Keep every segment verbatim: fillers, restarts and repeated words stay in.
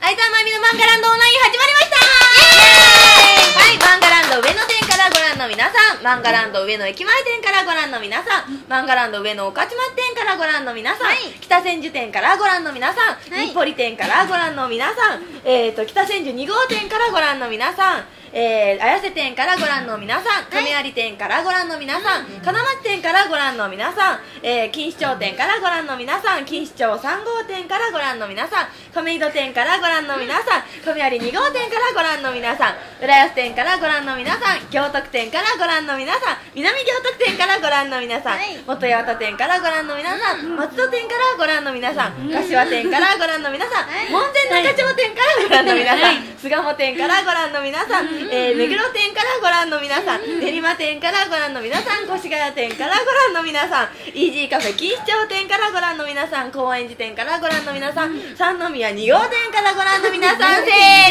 相沢まゆみのマンガランドオンライン始まりましたー。はい、マンガランド上野店からご覧の皆さん、マンガランド上野駅前店からご覧の皆さん、マンガランド上野御徒町店からご覧の皆さん、はい、北千住店からご覧の皆さん、はい、日暮里店からご覧の皆さん、えーと北千住に号店からご覧の皆さん、えー、綾瀬店からご覧の皆さん、亀有店からご覧の皆さん、金町店からご覧の皆さん、えー、錦糸町店からご覧の皆さん、錦糸町さん号店からご覧の皆さん、亀戸店からご覧の皆さん、亀有に号店からご覧の皆さん、浦安店からご覧の皆さん、行徳店からご覧の皆さん、南行徳店からご覧の皆さん、はい、元八幡店からご覧の皆さん、松戸店からご覧の皆さん、柏店からご覧の皆さん、門前仲町店からご覧の皆さん、巣鴨店からご覧の皆さん、えー、目黒店からご覧の皆さん、練馬店からご覧の皆さん、越谷店からご覧の皆さん、イージーカフェ錦糸町店からご覧の皆さん、高円寺店からご覧の皆さん、三宮に号店からご覧の皆さん、せーの、こんばん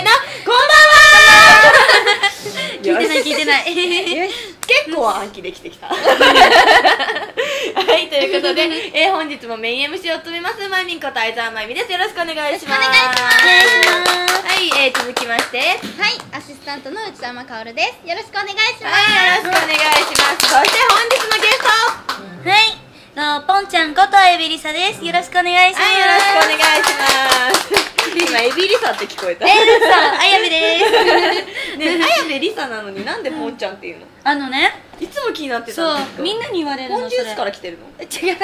は聞いてない聞いてない結構暗記できてきたはい、ということで、えー、本日もメイン エムシー を務めますまゆみんこと相沢まゆみです。よろしくお願いします。 お願いします。 はい、えー、続きまして、はい、 アシスタントの内山かおるです。よろしくお願いします。 はい、よろしくお願いします。そして本日のゲスト、 はいのポンちゃんことエビリサです。よろしくお願いします。 はい、よろしくお願いします今エビリサって聞こえた。 エビリサ、あやべですね、あやべリサなのになんでポンちゃんっていうの？ あのね、 いつも気になってたんですか？ そう、みんなに言われるの。 ポンジュースから来てるの？ 違う違う違う違う違う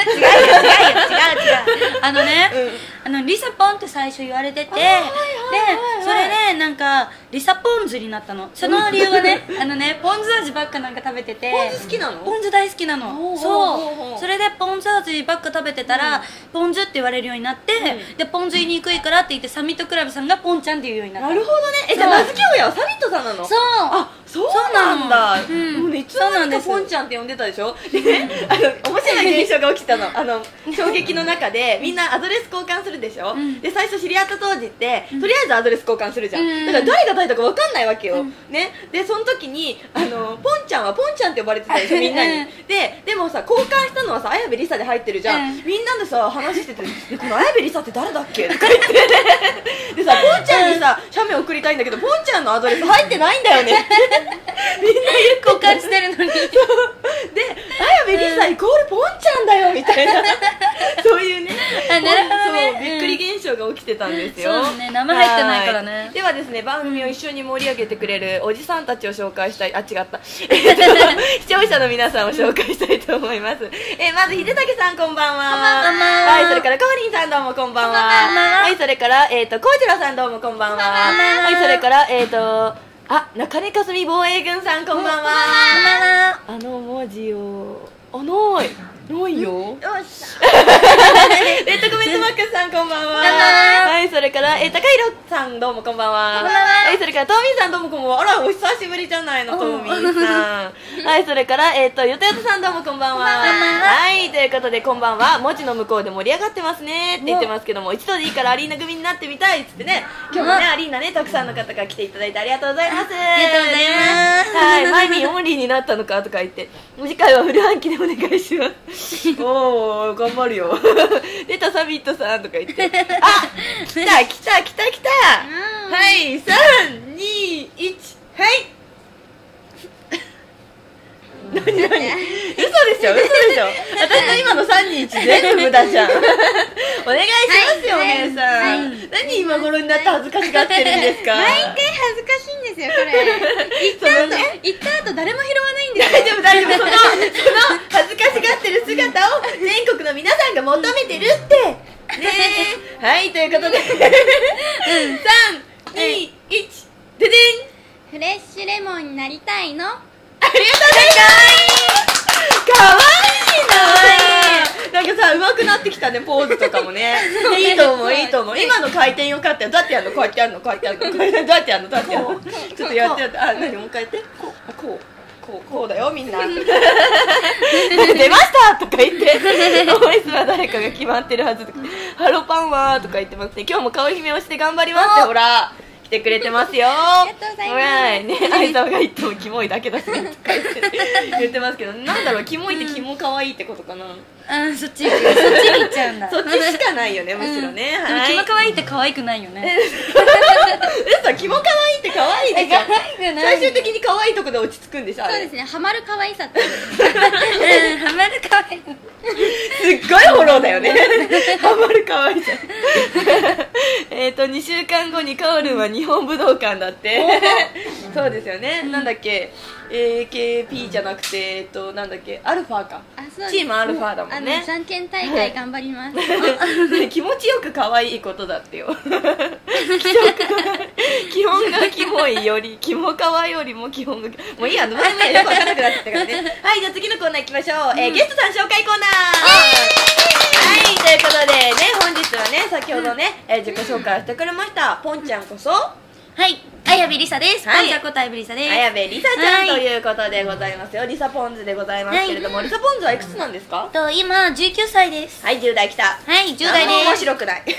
あのね、うん、あのリサポンって最初言われてて、でそれでなんかリサポン酢になったの。その理由はね、あのね、ポン酢味ばっかなんか食べてて、 ポン酢好きなの？ ポン酢大好きなの。そう、それでポン酢味ばっか食べてたら、うん、ポン酢って言われるようになって、うん、でポン酢言いにくいからって言ってサミットクラブさんがポンちゃんって言うようになった。 なるほどね。え、じゃあ名付け親はサミットさんなの？ そう。 あ、そうなんだ。 うん、 もうね、いつの間にかポンちゃんって呼んでたでしょ。でね、あの面白い現象が起きたの。あの衝撃の中でみんなアドレス交換するでしょ。うん、で最初知り合った当時って、とりあえずアドレス交換するじゃん。うん、だから誰が誰だか分かんないわけよ。うん、ね。でその時にあのポンちゃんはポンちゃんって呼ばれてたでしょ、みんなに。ででもさ、交換したのはさ、綾部リサで入ってるじゃん。うん、みんなでさ話してて、この綾部リサって誰だっけとか言ってでさ、ポンちゃんにさ写メ送りたいんだけど、ポンちゃんのアドレス入ってないんだよねみんな交換してるのにで、 綾部リサイコールポンちゃんだよみたいなそういうね、 あ、なるほどね、 そう、びっくり現象が起きてたんですよ。 そうね、名前入ってないからね。 ではですね、番組を一緒に盛り上げてくれるおじさんたちを紹介したい。あ、違った視聴者の皆さんを紹介したいと思います。えー、まず秀武さん、こんばんは。 こんばんは。 はい、それからかおりんさん、どうもこんばんは。はい、それからえっとこうじろうさん、どうもこんばんは。はい、それからえっとあ、中根かすみ防衛軍さん、こんばんは。あの文字を、あ、ないないよ。よっしゃレッドコメントマックスさん、こんばんは。はい、それからえ、高弘さん、どうもこんばんは。はい、それからトーミンさん、どうもこんばんは。あら、お久しぶりじゃないの、トーミンさん。はい、それからえっとよとよとさん、どうもこんばんは。はい、ということでこんばんは。文字の向こうで盛り上がってますねって言ってますけども、一度でいいからアリーナ組になってみたいっつってね、今日もねアリーナね、たくさんの方が来ていただいてありがとうございます。 ありがとうございます。 はい、マイミンオンリーになったのかとか言って、次回はフル暗記でお願いしますおー、頑張るよ出たサミットさんとか言ってあ、来た来た来た来たはい、さん、に、いち、はい何何嘘でしょ、嘘でしょ私の今のさんにいち全部無駄じゃんお願いしますよ、 はい、 お姉さん、はい、何今頃になって恥ずかしがってるんですか？ 毎回恥ずかしいんですよ、これ言った後、ね、言った後誰も拾わないんですよ。 大丈夫大丈夫、その、その恥ずかしがってる姿を全国の皆さんが求めてるってねえはい、ということでさん、に、いち、ででん、 フレッシュレモンになりたいの。 ありがとうございます。かわいいな。なんかさ、上手くなってきたね、ポーズとかもね。いいと思う、いいと思う。今の回転よかったよ。どうやってやるの？こうやってやるの？こうやってやるの？どうやってやるの？どうやってやるの？ちょっとやってやって。あ、何？もう一回やって。こう、こう、こう、こうだよ、みんな。出ましたとか言って。ボイスは誰かが決まってるはず。ハロパンはとか言ってますね。今日も顔姫をして頑張りますって、ほら。来来てくれてますよ。 ありがとうございますはいね、相沢が言ってもキモいだけだしとか言って言ってますけど、なんだろう、キモいってキモ可愛いってことかな。 うん、そっち行く、そっちに行っちゃうんだ。 そっちしかないよね、むしろね。 でもはい。 キモ可愛いって可愛くないよね。 嘘、キモ可愛いって可愛いでしょ。 可愛くない。 最終的に可愛いとこで落ち着くんでしょ。あれそうですね、ハマる可愛さって。 うん、ハマる可愛い。 すっごいフォローだよね。ハマる可愛いじゃん。えっとにしゅうかんごにカオルンは日本武道館だって。そうですよね。なんだっけ、エーケーピー じゃなくて、えっとなんだっけ、アルファか。 あ、そうです。 チームアルファだもんねあのじゃんけん大会頑張ります。 気持ちよく可愛いことだってよ。基本がキモいよりキモ可愛いよりも基本がもういいや、どうでもいいよ、よく分かんなくなってきたからね。はい、じゃあ次のコーナー行きましょう。えーゲストさん紹介コーナー。はい、ということでね、本日はね、先ほどね、えー自己紹介してくれましたポンちゃんこそはい、綾部りさです。 はいポンちゃんこと綾部りさです。 綾部りさちゃんとはいいうことでございますよ。りさポンズでございますけれども、りさポンズはいくつなんですか？ と今じゅうきゅうさいです。 はい、じゅう代来た。 はい、じゅう代です。 何も面白くない。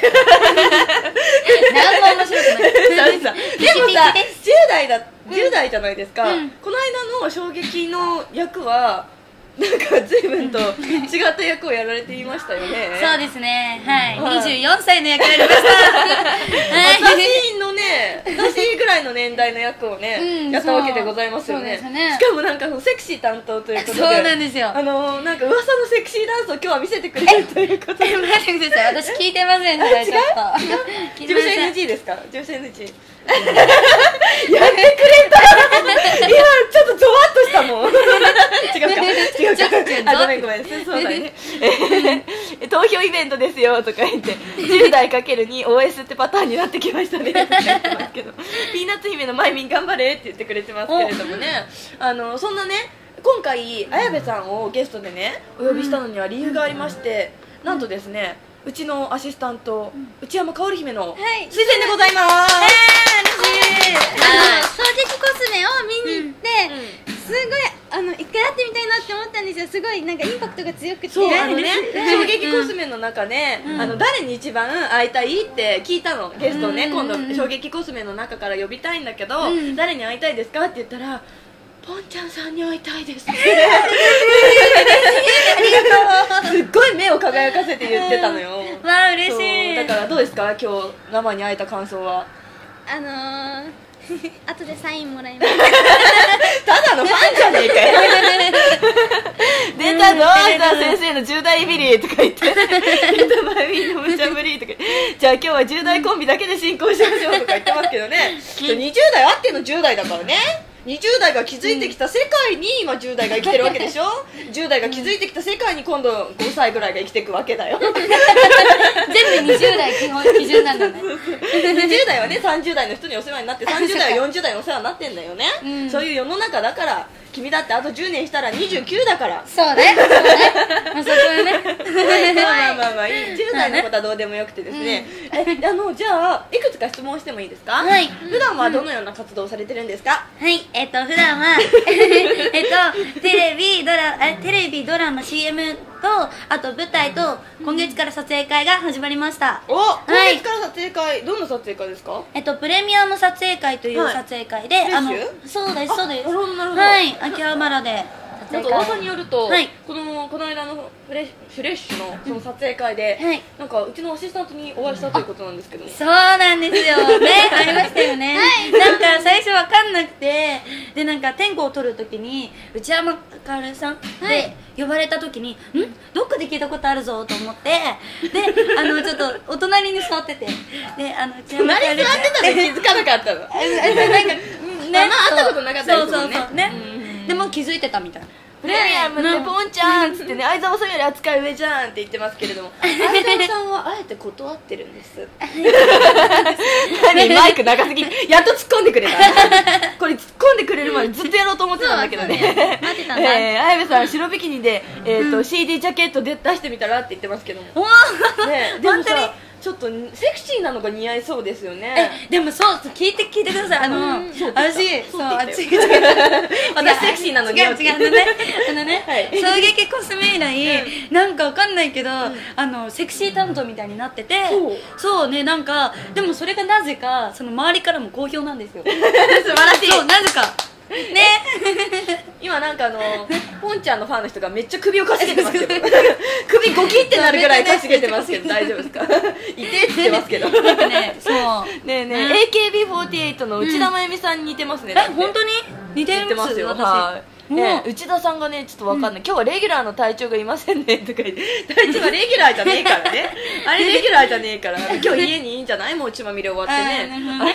何も面白くない。 そうそうでもさ、じゅう代だ、じゅう代じゃないですか、 うんこの間の衝撃の役はなんか随分と違った役をやられていましたよね。 そうですね、はい、 はいにじゅうよんさいの役やりました。 私のね、私ぐらいの年代の役をね、 うんやったわけでございますよね。 そうそうですねしかもなんかそのセクシー担当ということで、 そうなんですよ。 あのー、なんか噂のセクシーダンスを今日は見せてくれるということで。 え、待ってください、私聞いてませんでした。ちょっと聞いてま乗車せん。 エヌジー ですか？乗車 エヌジー やってくれた。今ちょっとゾワッとしたもん。違うか違うちょっとか。あ、ごめんごめん、そうだね。え投票イベントですよとか言ってじゅう代 かけるにオーエス ってパターンになってきましたねって言ってますけど、ピーナッツ姫のマイミン頑張れって言ってくれてますけれどもね、あのそんなね、今回綾部さんをゲストでねお呼びしたのには理由がありまして、なんとですね、うちのアシスタント、内山かおり姫のはい推薦でございます。 あの衝撃コスメを見に行って、 うんすごいあの一回会ってみたいなって思ったんですよ。すごいなんかインパクトが強くて、 そう、あのね、 はい衝撃コスメの中で、あの誰に一番会いたいって聞いたの、ゲストをね、今度衝撃コスメの中から呼びたいんだけど、誰に会いたいですかって言ったら、ポンちゃんさんに会いたいですってすっごい目を輝かせて言ってたのよ。 わあ、嬉しそうい。 だからどうですか、今日生に会えた感想は。 あのー後でサインもらいますただのファンじゃねえかよ出たぞ、相沢先生のじゅう代ビリーとか言って出たバイビーの無茶ぶりとか、じゃあ今日はじゅう代コンビだけで進行しましょうとか言ってますけどね、にじゅう代あってのじゅう代だからね。にじゅう代が築いてきた世界に今じゅう代が生きてるわけでしょ。じゅう代が築いてきた世界に今度ごさいぐらいが生きていくわけだよ全部にじゅう代基本基準なんだね。 にじゅう代はね、さんじゅう代の人にお世話になって、さんじゅう代はよんじゅう代にお世話になってんだよね、 うん、 そういう世の中だから。君だってあとじゅうねんしたらにじゅうきゅうだから。 そうね、そうね、まあそこはねまあまあまあいい、じゅう代のことはどうでもよくてですね、えあのじゃあいくつか質問してもいいですか？ はい。 普段はどのような活動をされてるんですか？ はい、えっと普段はえっとテレビドラえテレビドラマ シーエム とあと舞台と今月から撮影会が始まりました。 お、今はい月から撮影会、どんな撮影会ですか？ えっとプレミアム撮影会というはい撮影会で、 フレッシュあのそうですそうです。 なるほどなるほど。 はい、秋葉原で撮なんか影会。 噂によると、 はいこのこの間のフレッフレッシュのその撮影会で、 はいなんかうちのアシスタントにお会いしたということなんですけども。 そうなんですよね、ありましたよね、なんか最初わかんなくて、でなんか天候を取るときに内山かおるさんで呼ばれたときに、んどっかで聞いたことあるぞと思って、であのちょっとお隣に座ってて、であの内山隣に座ってたのに気づかなかったの。 なんかね、 まあまあ会ったことなかったですもんね。 そうそうそうね、 うんでも気づいてたみたいな。 プレミアムってポンちゃんっつってね、相沢さんより扱い上じゃんって言ってますけれども、相沢さんはあえて断ってるんです何マイク長すぎ、やっと突っ込んでくれたこれ突っ込んでくれるまでずっとやろうと思ってたんだけどね。 そうそうね待ってたんだえー、綾部さん白ビキニで、えーと シーディー ジャケットで出してみたらって言ってますけどもおーね、でも本当にさ、 ちょっとセクシーなのが似合いそうですよね。 えでもそう聞いて聞いてください。あの私そうあ違う違う私セクシーなの似合うって違う違うあのねあのねはい衝撃コスメ以来なんかわかんないけどあのセクシー担当みたいになっててそうそうねなんかでもそれがなぜかその周りからも好評なんですよ。 素晴らしい。 そうなぜかね今なんかあのポンちゃんのファンの人がめっちゃ首をかしげてますけど首ゴキってなるぐらいかしげてますけど大丈夫ですか？いてって言ってますけどなんかねそうねえねえ、 ねエーケービーフォーティーエイト の内田真由美さんに似てますね。 え本当に似てる似てますよ。 私はいねもう内田さんがねちょっとわかんない、今日はレギュラーの隊長がいませんねとか言って隊長はレギュラーじゃねえからねあれレギュラーじゃねえから今日家にいいんじゃないもう血まみれ終わってね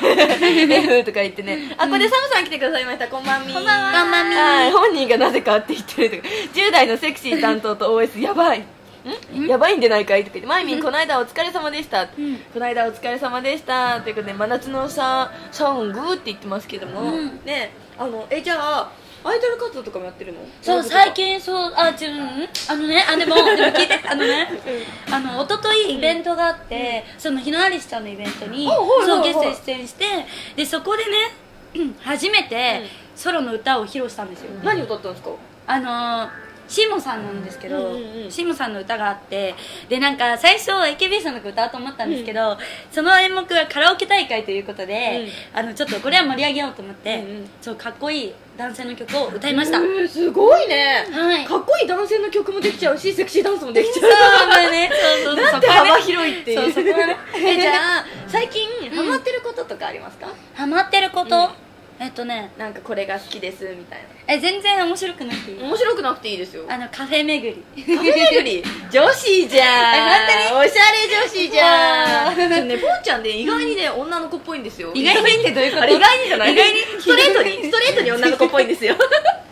F とか言ってねあここでサムさん来てくださいました。こんばんみこんばんはこんばんみはい本人がなぜかって言ってるとかじゅう代のセクシー担当と オーエス やばいんやばいんでないかいとか言ってマイミンこの間お疲れ様でした、 んこの間お疲れ様でしたということで真夏のさサウングって言ってますけども、 うんねあのえじゃあアイドル活動とかもやってるの？ そう最近そうあちゅうんあのねあでもでも聞いてあのねあの一昨日イベントがあって、その日野アリスちゃんのイベントにおはいそうはいはいゲスト出演してでそこでねうん初めてソロの歌を披露したんですよ。 何歌ったんですか？ あのーシーモさんなんですけど、 うんうんうんシーモさんの歌があってでなんか最初 エーケービー さんの歌歌おうと思ったんですけど、その演目がカラオケ大会ということで、あのちょっとこれは盛り上げようと思って、 うんうんそうかっこいい男性の曲を歌いました。 えーすごいね、 はいかっこいい男性の曲もできちゃうしセクシーダンスもできちそうゃうだねそうそうそうなんて幅広いっていうそうそこはねえじゃあ最近ハマってることとかありますか？ ハマってること、 うんえっとねなんかこれが好きですみたいえ全然面白くなくていいな面白くなくていいですよ。 あのカフェ巡りカフェ巡り女子じゃんえ本おしゃれ女子じゃんあーでもねポンちゃんで意外にね女の子っぽいんですよ。 意外にってどういうことあれ意外にじゃない意外にストレートにストレートに女の子っぽいんですよいや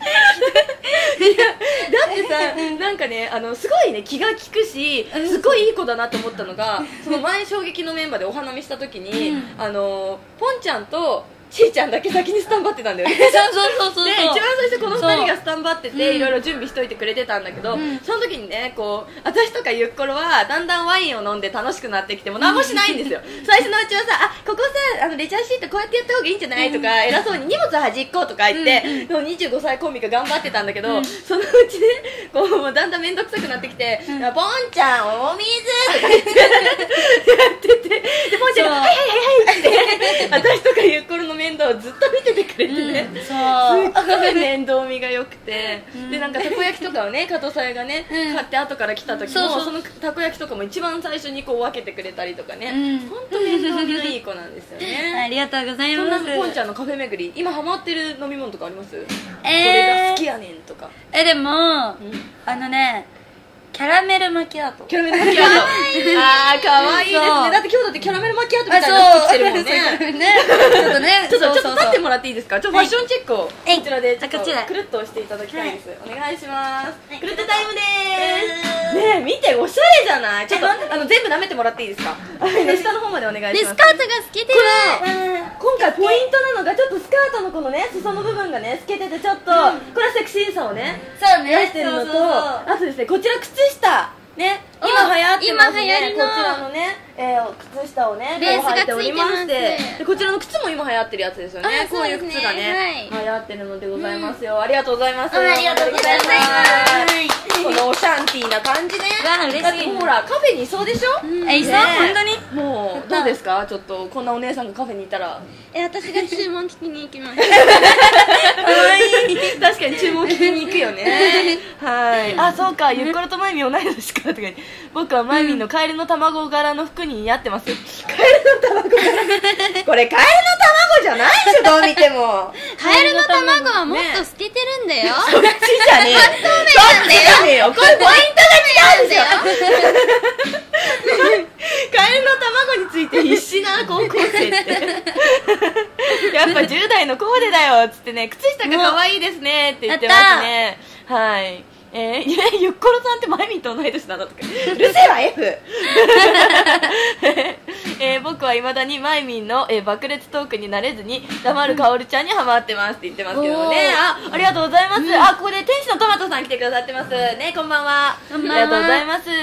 だってさなんかねあのすごいね気が利くしすごいいい子だなと思ったのがその前衝撃のメンバーでお花見した時に、 うんあのポンちゃんとちーちゃんだけ先にスタンバってたんだよねそうそうそうそうで一番最初このふたりがスタンバっててうんいろいろ準備しといてくれてたんだけど、 うんその時にねこう私とかゆっころはだんだんワインを飲んで楽しくなってきても何もしないんですよ最初のうちはさあここさあのレジャーシートこうやってやった方がいいんじゃないとか偉そうに荷物端っことか言って、でもにじゅうごさいコンビが頑張ってたんだけど、 うんそのうちねこうもうだんだん面倒くさくなってきて「 うんポンちゃんお水」とか言ってやっててでポンちゃんが「 そうはいはいはい」って私とかゆっころの面倒をずっと見ててくれてね、 うんそうすっごい面倒見が良くて、 うんでなんかたこ焼きとかをね加藤さんがね、 うん買って後から来た時もそうそうそのたこ焼きとかも一番最初にこう分けてくれたりとかね、 うん本当面倒見のいい子なんですよあねりがとうございそんなますポンちゃんのカフェ巡り今ハマってる飲み物とかあります？こえーれが好きやねんとか、 えでも、 うんあのねキャラメルマキアートキャラメルマキアートあーかわいいですそうねだって今日だってキャラメルマキアートみたいな服着てるもんねそうねちょっとねちょっとちょっとそうそうそう立ってもらっていいですか？ちょっとファッションチェックをこはいちらでちょっとあこちらくるっと押していただきたいです、お願いします、 はいくるっとタイムでーすねえ見ておしゃれじゃないちょっとあの全部舐めてもらっていいですか下の方までお願いしますでスカートが透けてる今回ポイントなのがちょっとスカートのこのね裾の部分がね透けててちょっと、これはセクシーさをねそう出してるのとそうそうそうあとですねこちら靴下ね今流行ってますね今流行りのこちらのね、えー、靴下をねレースがこう履いておりましてついてますでこちらの靴も今流行ってるやつですよねあこういうそうですね靴がね、 はい流行ってるのでございますよ、ありがとうございますありがとうございますこのオシャンティーな感じねわあ嬉しいだってほらカフェにいそうでしょ、 えいそうね本当にもうどうですかちょっとこんなお姉さんがカフェにいたらえ私が注文聞きに行きます確かに注文聞きに行くよねはいあそうかゆっころとまゆみ同い年かとか言って僕はまゆみのカエルの卵柄の服に似合ってますカエルの卵柄これカエルの卵じゃないでしょどう見てもカエルの卵はもっと透けてるんだよ、 そっちじゃねえよそっちじゃねえよこれポイントが違うんですよカエルの卵について必死な高校生ってやっぱじゅう代のコーデだよっつってね靴下が可愛いですねって言ってますねはいえー、ゆっころさんってまゆみんと同い年なんだとかうるせえわ F えー、僕はいまだにまゆみんの、えー、爆裂トークになれずに黙るかおるちゃんにハマってますって言ってますけどもねあありがとうございます、うん、あここで天使のトマトさん来てくださってますねこんばんはこんばんはありがとうございますね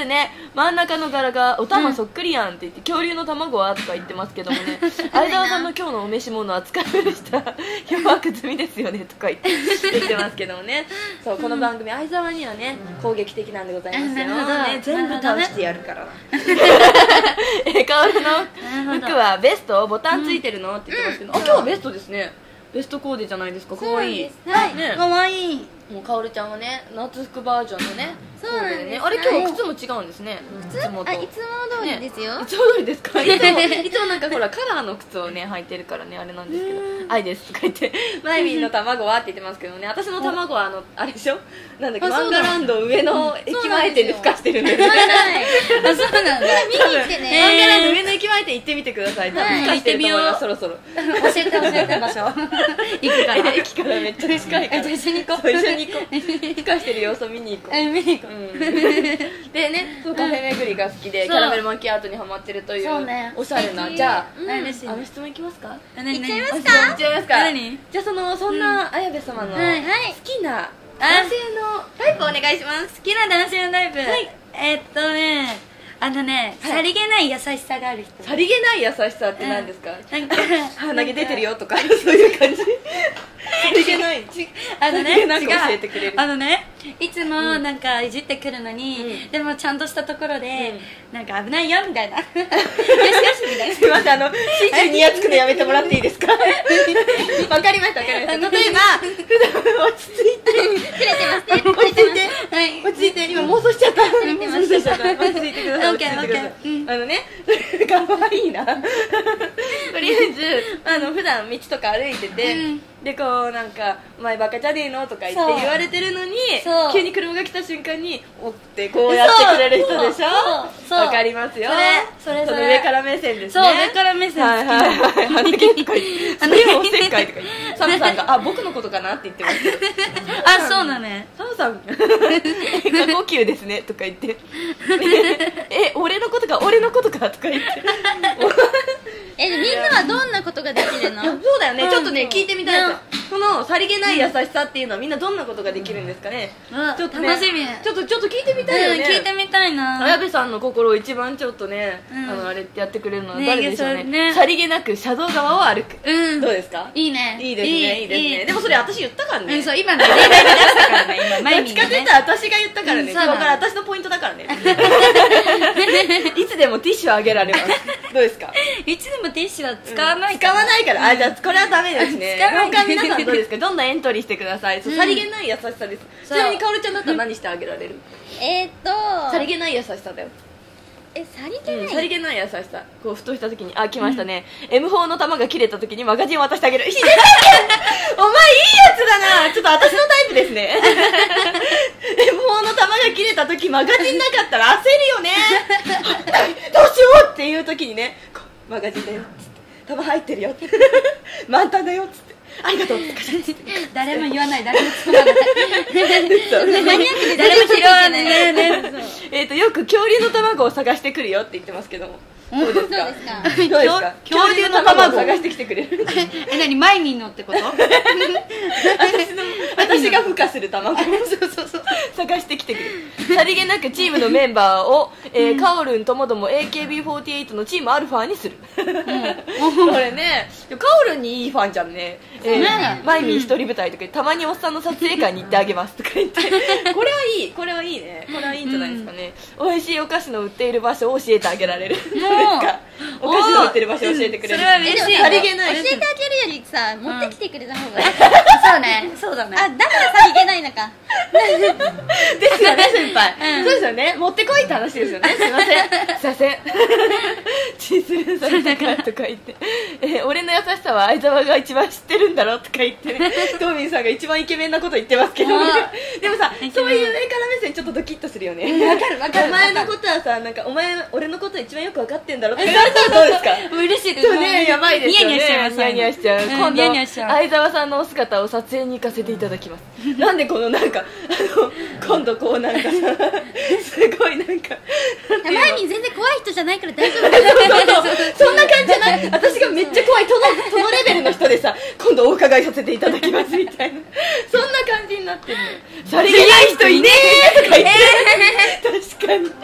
真ん中の柄がお玉そっくりやんって言って、恐竜の卵はとか言ってますけどもね、相沢さんの今日のお召し物は使い古した漂白済みですよねとか言って言ってますけどもね。そう、この番組相沢にはね攻撃的なんでございますよ、ね、全部倒してやるからな。え、カオルの服はベストボタンついてるのって言ってますけど、あ、今日はベストですね。ベストコーデじゃないですか。かわいい。 はいね、 かわいい。 もうかおるちゃんはね夏服バージョンのねそうなんですコーデね。あれ今日は靴も違うんですね。 靴もとあいつも通りですよ、 ね、いつも通りですか。いつもいつもなんかほらカラーの靴をね履いてるからねあれなんですけど「愛です」とか言って「マイミーの卵は?」って言ってますけどね、私の卵はあのあれでしょ、なんだっけ、マンガランド上の駅前店で孵化してるんですよ。 はいあそうなんだ見に来てね、 マンガランド上の駅前店行ってみてください。多分孵化してると思います。そろそろ教えて教えて場所行くから駅からめっちゃ近いから一緒に行こう。一緒に行こう。孵化してる様子を見に行こう。 え見に行こう、 うん、でね、そうカフェ巡りが好きでキャラメルマキアートにハマってるというそうねおしゃれな。じゃあ、 うん嬉しいあの質問いきますか。 何行っちゃいますあ行っちゃいますか。 何じゃあそのそんな綾部様の好はいはいきな男性のタイプお願いします。 好きな男性のタイプ、 はいえーっとねあのね、 はいさりげない優しさがある人。 さりげない優しさって何ですか。 なんか鼻毛出てるよとかそういう感じ。さりげない。 あのねさりげなく違う教えてくれる。 あのねいつもなんかいじってくるのに、 うんでもちゃんとしたところで、 うなんか危ないよみたいなよしよしみたいなすいません、あのシーチューにやつくのやめてもらっていいですか。わかりましたわかりました。例えば普段落ち着いて照れてますね落ち着いてはい落ち着いて、今妄想しちゃった。 れてます妄想しちゃった。落ち着いてください。 オッケー落ち着いてくださいオッケーうんあのね、かわいいな。とりあえずあの普段道とか歩いてて、 うんでこうなんか「お前バカじゃねえの?」とか言ってそう言われてるのにそう急に車が来た瞬間に「お」ってこうやってくれる人でしょ。 そうそうわかりますよ。 それそれそれの上から目線ですね。 そう上から目線好きはいはいはい。鼻毛とか言ってそれもおせっかいとか言ってサムさんが「あ僕のことかな?」って言ってますけどあそうだねサムさん過呼吸ですねとか言ってえ俺のことか俺のことかとか言ってえみんなはどんなことができるのいやそうだよね、 うんちょっとね聞いてみたいです。そのさりげない優しさっていうのはみんなどんなことができるんですかね。 うんちょっとね楽しみちょっとちょっと聞いてみたいよね。 うん聞いてみたいな綾部さんの心を一番ちょっとね、 うんあのあれってやってくれるのはね誰でしょうね。 そうねさりげなく車道側を歩く、 うんどうですか。 いいねいいですねいいですね。でもそれ私言ったからね。 うんそう今の例題で出したからね今マイどっちかミーがねって言ったら私が言ったからね、 うんそうなの今から私のポイントだからねいつでもティッシュあげられます。どうですか。 いつでもティッシュは使わない使わないから、あ、じゃあこれはダメですね。 使わない他皆さんどうですか。どんどんエントリーしてください。そううんさりげない優しさです。ちそうなみにかおるちゃんだったら何してあげられる。 えーっとさりげない優しさだよ。 えさりげうん、 ないさりげない優しさ。こうふとした時に、あ、来ましたね、エムフォー の玉が切れた時にマガジンを渡してあげる。ひでお前いいやつだな。ちょっと私のタイプですね。エムフォー の玉が切れた時マガジンなかったら焦るよね。どうしようっていう時にね、こうマガジンだよっつって、玉入ってるよって、満タンだよっつって、ありがとうってカシャッつって誰も言わない誰も突っ込まないそうマニアックで誰も拾わないねねえっとよく恐竜の卵を探してくるよって言ってますけども、どうですか。 そうですかどうですか。恐竜の卵を探してきてくれる。 え何マイミーのってこと私の私が孵化する卵をそうそうそう探してきてくれる。さりげなくチームのメンバーを、えーカオルンともども エーケービーフォーティーエイト のチームアルファにする。これね、カオルンにいいファンじゃんね。えーねマイミー一人舞台とかたまにおっさんの撮影会に行ってあげますとか言って、これはいい、これはいいね、これはいいんじゃないですかね。美味しいお菓子の売っている場所を教えてあげられる。なんかお菓子の売ってる場所を教えてくれる。 それは嬉しいえでもさりげない教えてあげるよりさ持ってきてくれた方がいい、 そうねそうだねあだからさりげないのかですよね先輩、 うんそうですよね、持ってこいって話ですよね。すいませんすいませんチーズルーされたからとか言って、えー俺の優しさは相沢が一番知ってるんだろとか言ってね、トーミンさんが一番イケメンなこと言ってますけどね。でもさ、 イケメンそういう上から目線ちょっとドキッとするよね。 わかるわかるお前のことはさ、なんかお前俺のこと一番よく分かってんだろって言われたらどうですか。 嬉しいですそうね、やばいですよね。 ニヤニヤしちゃいますニヤニヤしちゃう。 うん今度ニヤニヤしちゃう相沢さんのお姿を撮影に行かせていただきます。なんでこのなんかあの今度こうなんかさ、すごいなんかマイミー全然怖い人じゃないから大丈夫そうそうそうそんな感じじゃない。私がめっちゃ怖いそのそのレベルの人でさ、今度お伺いさせていただきますみたいな、そんな感じになってるのよ。さりげない人いねーとか言って、確かにさ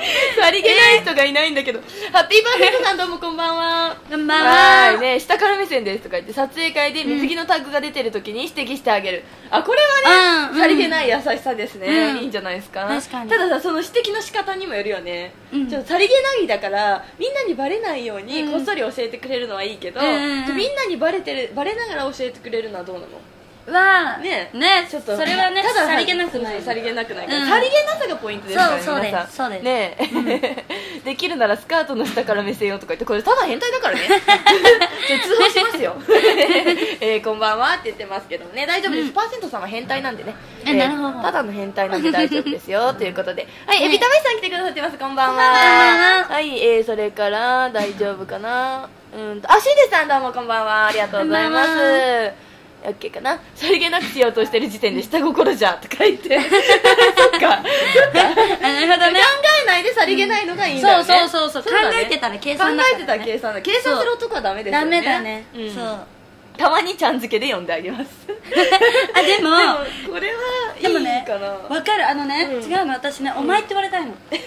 さりげない人がいないんだけど、ハッピーバースデーさんどうもこんばんは。 こんばんは。 はいね、下から目線ですとか言って撮影会で水着のタッグが出てる時に指摘してあげる、あ、これはね、 うんさりげない優しさですね、 うんいいんじゃないですか。 確かにたださ、その指摘の仕方にもよるよね、 うんちょっとさりげないだからみんなにバレないようにうんこっそり教えてくれるのはいいけど、 うんうんうんみんなにバレてるバレながら教えてくれるのはどうなの。 はねね、 ちょっとそれはね、 たださりげなくない。 そうそうさりげなくないから、 うんさりげなさがポイントですからね。 そうそうです皆さんそうですねえ、できるならスカートの下から目線をとか言って、これただ変態だからねじゃあ通報しますよえー、こんばんはって言ってますけどね、大丈夫です、パーセントさんは変態なんでね、 えなるほどただの変態なんで大丈夫ですよということで、はい、エビタメシさん来てくださってます、こんばんは。 こんばんははい、えー、それから大丈夫かな、うんと、あ、シーデさんどうもこんばんは、ありがとうございます。 こんばんオッケーかな、さりげなくしようとしてる時点で下心じゃとか言ってそっかそっかあ、なるほどね。 考えないでさりげないのがいいんだよね、 そうそうそうそう、考だねえてたら計算だ考えからね。 てたら計算だ、計算する男はダメですよね。 ダメだね。 うんそう。 たまにちゃん付けで呼んであげますあ、でも、 でもこれはいでもねいかな、 わかる、あのね、 うん違うの、私ね、お前って言われたいの。 え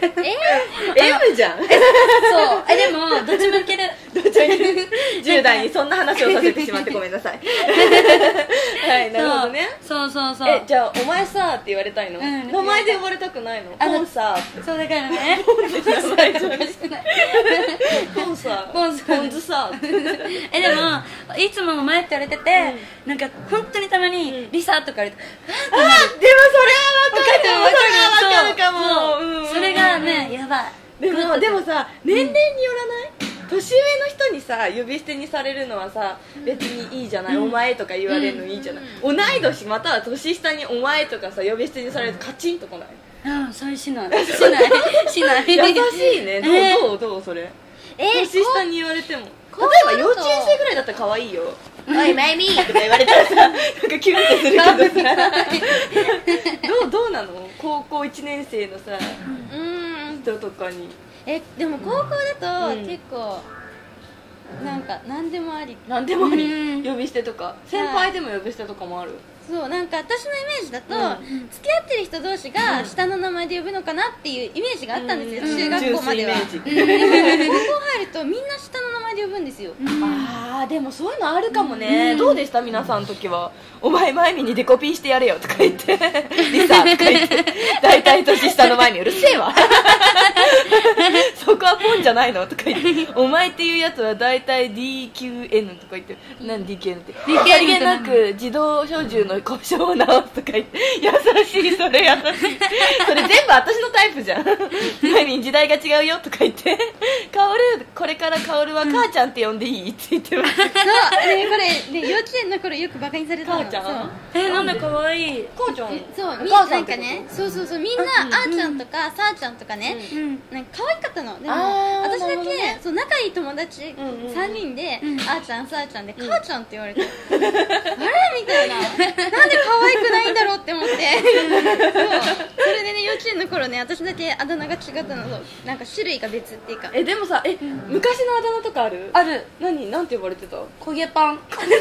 M じゃんそう。え、でも、どっちもいける。 じゅう代にそんな話をさせてしまってごめんなさいはいなるほどね。 そうそうそう。 え、じゃあお前さーって言われたいの、 うん名前で呼ばれたくないの、 あのポンサーってそうだからね。 名前じゃないポンサーポンサーポンズサーってえ、でも、いつもお前って言われてて、なんか、本当にたまに、リサとか言われて、 あー、でもそれは分かる、 わかるそれは分かるかも。 そううんうんうんそれがね、やばい。 でもでもさ、年齢によらない年上の人にさ呼び捨てにされるのはさ別にいいじゃない、お前とか言われるのいいじゃない、同い年または年下にお前とかさ呼び捨てにされるとカチンとこない。 うん、それしない。しない。しない。 優しいね。どう、 えーどうどうそれ、 えー年下に言われても、例こうえば幼稚園生ぐらいだったら可愛いよ。おいマイミーとか言われたらさなんかキュンとするけどさどうどうなの、高校いちねん生のさうーん人とかに。 えでも高校だとうん結構なんか何でもあり、 なんでもあり、 うん呼び捨てとか先輩でも呼び捨てとかもある。 そうなんか私のイメージだと、 うん付き合ってる人同士が下の名前で呼ぶのかなっていうイメージがあったんですよ、 うん中学校までは、 ジュースイメージでも高校入るとみんな下の名前で呼ぶんですよ、 あーでもそういうのあるかもね、どうでした皆さんの時は。お前前見にデコピンしてやれよとか言ってリサとか言って大体年下の前にうるせえわそこはポンじゃないのとか言ってお前っていうやつは大体 ディーキューエヌ とか言って何 ディーキューエヌ ってさりげなく自動小銃の故障を直すとか言って優しい、それ優しいそれ全部私のタイプじゃん前に時代が違うよとか言ってカオルこれからカオルは母ちゃんって呼んでいいって言ってますそうねこれ、ね、幼稚園の頃よくバカにされたの。 母ちゃんそうえ、なんだかわいい。 母ちゃんえそうみお母さなんんかってことねそうそうそうみんなあーちゃんとかさーちゃんとかね、 うん。 なんか可愛かったのでもあー私だけ、 なるほどねそう仲いい友達うんうんうんさんにんで、 うんあーちゃんさーちゃんで母ちゃんって言われて、あれみたいななんで可愛くないんだろうって思ってそうそれでね幼稚園の頃ね私だけあだ名が違ったのとなんか種類が別っていうかえでもさえ、昔のあだ名とかある？ ある。 何なんて呼ばれてた？ 焦げパン。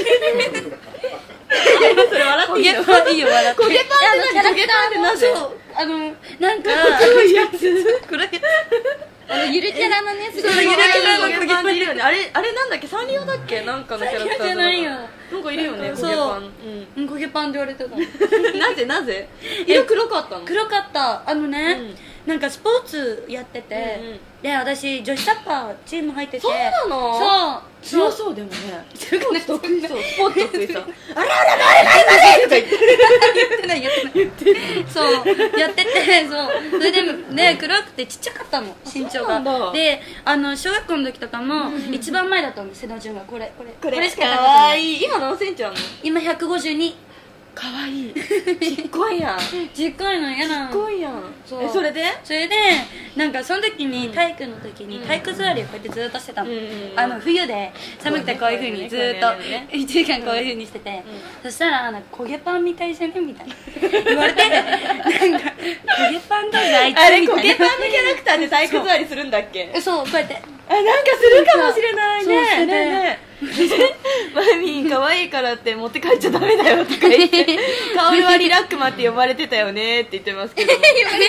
それ笑っていいの？ 焦げパンいいよ、笑って。 焦げパンって何？焦げパンってなぜ？ そう。あの、なんか、 黒いやつ。 黒いやあのゆるキャラのねすごいそうゆるキャラの焦げパンいるよね。あれあれなんだっけ？サンリオだっけ？なんかのキャラクターじゃないよ。 なんかいるよね。焦そうげパン。 つ。うん、焦げパンって言われてた。 うん。なぜなぜ？色黒かったの？ 黒かった。あのね、なんかスポーツやってて、 うんうんで、私、女子サッカーチーム入ってて。 そうなの？ そう。 強そうでもね。 強くない得意そう。スポーツ得意そう。あらあらあれまれまれとか言って。 言ってない言ってないそうやっててそうそれでね黒くてちっちゃかったの身長そうなんだがであの小学校の時とかも一番前だったの背の順がこれこれこれしか高くかわないいい。今何センチあんの？ 今ひゃくごじゅうにかわいい。ちっこいやん。 ちっこいの嫌なのちっこいやん。 そうえそれで？ それでなんかその時に体育の時に体育座りをこうやってずっとしてたの、 うんうんうんあの冬で寒くてこういう風にずっとこういうねいちじかんこういう風にしてて、そしたらなんか焦げパンみたいじゃねみたいな言われてなんか焦げパンだぜあいつみたいなあれコケパンのキャラクターで体育座りするんだっけ？ えそうこうやってあなんかするかもしれないそうね。 そうねえねえマミー可愛いからって持って帰っちゃダメだよとか言ってカオルはリラックマって呼ばれてたよねって言ってますけど言われて言われて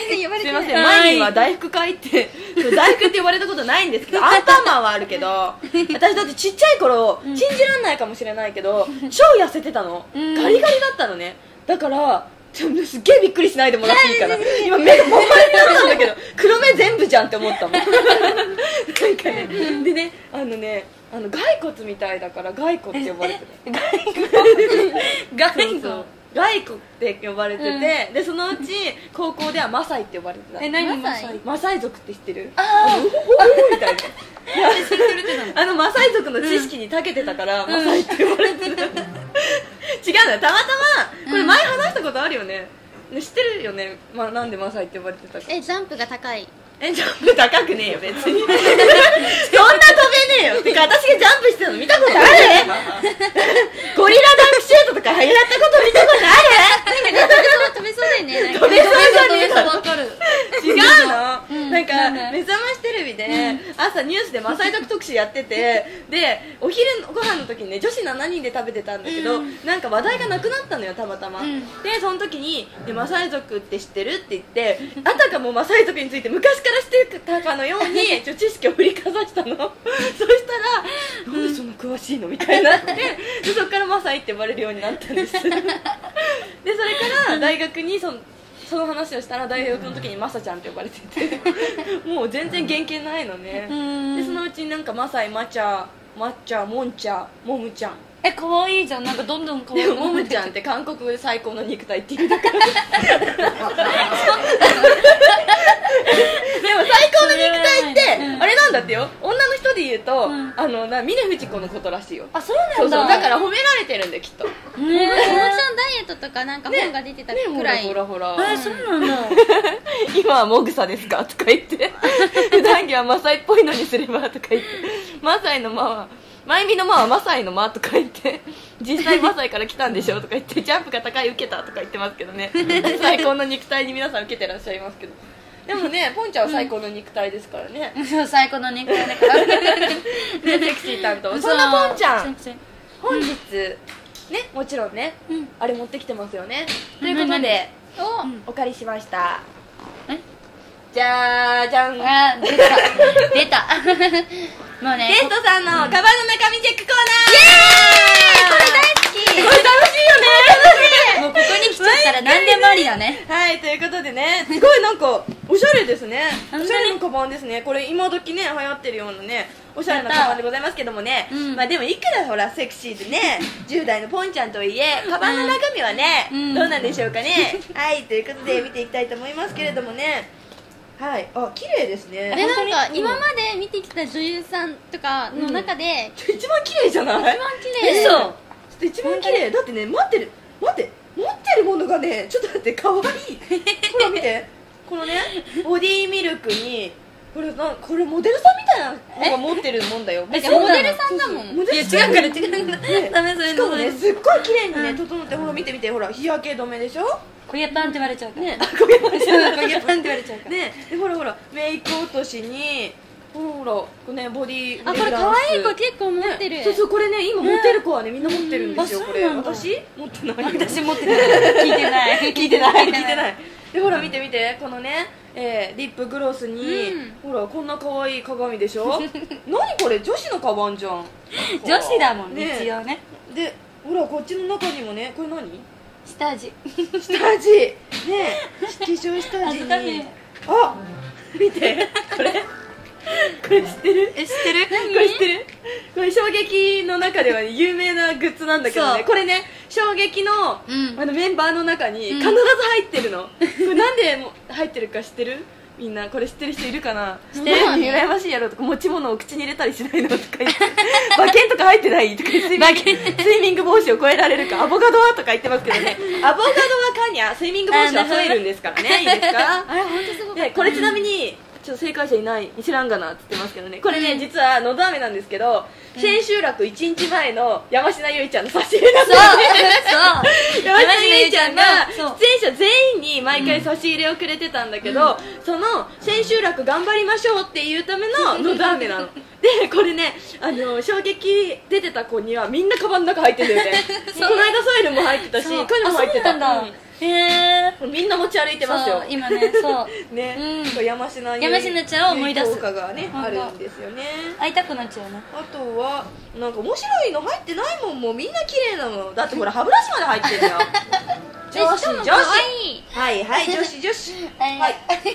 いません、マイミンは大福会ってそう大福って呼ばれたことないんですけど、アンパンマンはあるけど、私だってちっちゃい頃、信じらんないかもしれないけど超痩せてたの、ガリガリだったのね。だからちょすっげえびっくりしないでもらっていいかな。今目がパンパンになったんだけど、黒目全部じゃんって思ったもんなんかね、でね、あのね、あの骸骨みたいだから骸骨って呼ばれてて、 骸骨そうそう骸骨って呼ばれてて、うん、でそのうち高校ではマサイって呼ばれてた。 え、何マサイ？ マサイ族って知ってる？ ああの、おほほほみたいな知ってるってあのマサイ族の知識に長けてたから、うん、マサイって呼ばれてた、うん、違うんだよ、たまたまこれ前話したことあるよね、うん、知ってるよね、まあ、なんでマサイって呼ばれてたか。 え、ジャンプが高い。 え、ジャンプ高くねえよ別にそんな飛べねえよ。てか私がジャンプしてたの見たことあるゴリラダンクシュートとか流行ったこと見たことある飛べそうだよね。 飛べそうじゃねえかわかる。 違うの、うん、なんか目覚ましテレビで朝ニュースでマサイ族特集やってて、でお昼ご飯の時にね女子しちにんで食べてたんだけど、うん、なんか話題がなくなったのよたまたま、うん、でその時にでマサイ族って知ってるって言ってあたかもマサイ族について昔から知ってたかのようにちょ知識を振りかざしたのそしたらなんでそんな詳しいのみたいになってでそこからマサイって呼ばれるようになったんですでそれから大学にそのその話をしたら大学の時にマサちゃんって呼ばれててもう全然原型ないのね。でそのうちになんかマサイ、マチャ、マッチャ、モンチャ、モムちゃん。 え、かわいいじゃん。なんかどんどんかわいい。 でもモムちゃんって韓国語で最高の肉体って言うんだからでも最高の肉体ってあれなんだってよ、女の人で言うと、うん、あのな峰不二子のことらしいよ。 あ、そうなんだ。 そうそう、だから褒められてるんだよきっと。 ねえ、ももちゃんダイエットとかなんか本が出てたくらい、 ね、ほらほらほら、 えー、そうなんだ今はモグサですかとか言って普段着はマサイっぽいのにすればとか言ってマサイのマはマイミのマはマサイのマとか言って実際マサイから来たんでしょとか言ってジャンプが高い受けたとか言ってますけどね最高の肉体に皆さん受けてらっしゃいますけど、でもねポンちゃんは最高の肉体ですからね、 うん、そう最高の肉体だからねセクシー担当。そんなポンちゃん本日、うん、ねもちろんね、うん、あれ持ってきてますよね、ということでお, お借りしました。 えじゃーじゃん、 あ出た出たもうね、 ゲストさんのカバンの中身チェックコーナー、 イエーイ、これ大好き、 これ楽しいよねもうここに来ちゃったら何でもありだねはい、ということでね、すごいなんかおしゃれですねおしゃれなカバンですね。これ今時ね流行ってるようなねおしゃれなカバンでございますけどもね、うん、まあでもいくらほらセクシーでねじゅう代のポンちゃんとはいえカバンの中身はね、うん、どうなんでしょうかねはい、ということで見ていきたいと思いますけれどもね、はい、あ、綺麗ですね。 え、なんか今まで見てきた女優さんとかの中で、 うん、一番綺麗じゃない？ 一番綺麗。 嘘。ちょっと一番綺麗。だってね、待ってる、待って、持ってるものがね、ちょっと待って、可愛いほら見て、このね、ボディミルクにこれな、これモデルさんみたいなのが持ってるもんだよ。 え、モデルさんだもん。 モデルさん。 いや違うから違うから。ダメそれ。 しかもね、すっごい綺麗にね整って、ほら見て見て、ほら日焼け止めでしょ。 焦げパンって言われちゃうからね、焦げパンって言われちゃう焦げパンって言われちゃうからね。でほらほらメイク落としにほらこれねボディあ、これ可愛い子結構持ってる、 ね、そうそう、これね今持ってる子はねみんな持ってるんですよ、これ。私持ってない。 私持ってない。聞いてない聞いてない聞いてない。でほら見て見て、このね、えー、リップグロスに、うん、ほらこんな可愛い鏡でしょ何これ、女子のカバンじゃん。 女子だもんね、 ね、 一応ね。 でほらこっちの中にもね、これ何、 下地下地ね、化粧下地にあ、見てこれこれ知ってる？ え、知ってる？ これ知ってる？これ衝撃の中では有名なグッズなんだけどね、これね衝撃の、うん、あのメンバーの中に必ず入ってるの、うん、これなんで入ってるか知ってる？みんなこれ知ってる人いるかな？ 知ってる？ 羨ましいやろとか、持ち物を口に入れたりしないのとか言って馬券とか入ってないとか言って、スイミング帽子を超えられるか、アボカドはとか言ってますけどねアボカドはカニャ、スイミング帽子は添えるんですからねいいですか？ あれ本当すごかった。 これちなみにちょっと正解者いない、知らんがなって言ってますけどね、これね、うん、実はのど飴なんですけど、うん、千秋楽いちにちまえの山科優衣ちゃんの差し入れなんですよ。山科優衣ちゃんが出演者全員に毎回差し入れをくれてたんだけど、うん、その千秋楽頑張りましょうっていうためののど飴なので、これね、あの衝撃出てた子にはみんなカバンの中入ってるんだよねこの間ソイルも入ってたし、これも入ってたんだ。 へえみんな持ち歩いてますよ今ねそうね、 うんこう山科山科ちゃんを思い出す効果がねほんとあるんですよね。 会いたくなっちゃうね。 あとはなんか面白いの入ってないもん。もうみんな綺麗なのだってほら歯ブラシまで入ってるよ女子女子はいはい女子女子はい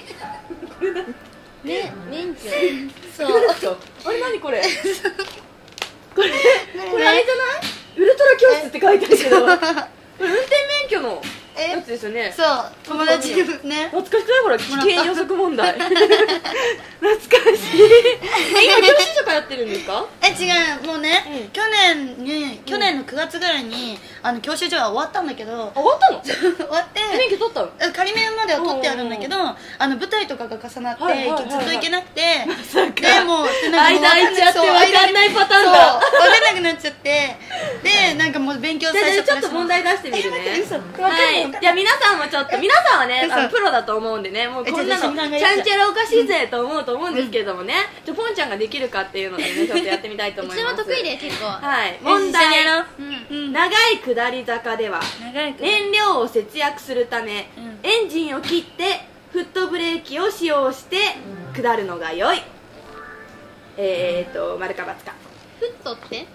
ね免許そうあれ何これこれこれあれじゃないウルトラ教室って書いてあるけどこれ運転免許のやつですよね。 そう友達ね懐かしくないほら危険予測問題懐かしい今教習所通ってるんですか？ え違うもうね、 うん去年に去年のくがつぐらいにあの教習所は終わったんだけどあ終わったの？ 終わって免許取ったの？ 仮免までは取ってあるんだけどあの舞台とかが重なってはいはいはいはいずっと行けなくてさかでもうでなんかもう間空いちゃってそう分かんないパターンそうだ。 分かんなくなっちゃってでなんかもう勉強じゃあ最初からちょっと問題出してみるね。 嘘はい。じゃあ皆さんもちょっと皆さんはね嘘あのプロだと思うんでねもうこんなのえちょっと瞬間がちゃんちゃらおかしいぜと思うと思うんですけどもね。じゃあポンちゃんができるかっていうのでねちょっとやってみたいと思います。 うちも得意で結構はい。問題。 やろううん長い下り坂では長いく燃料を節約するため、 うんエンジンを切ってフットブレーキを使用して下るのが良い。えーと丸か×か。 フットって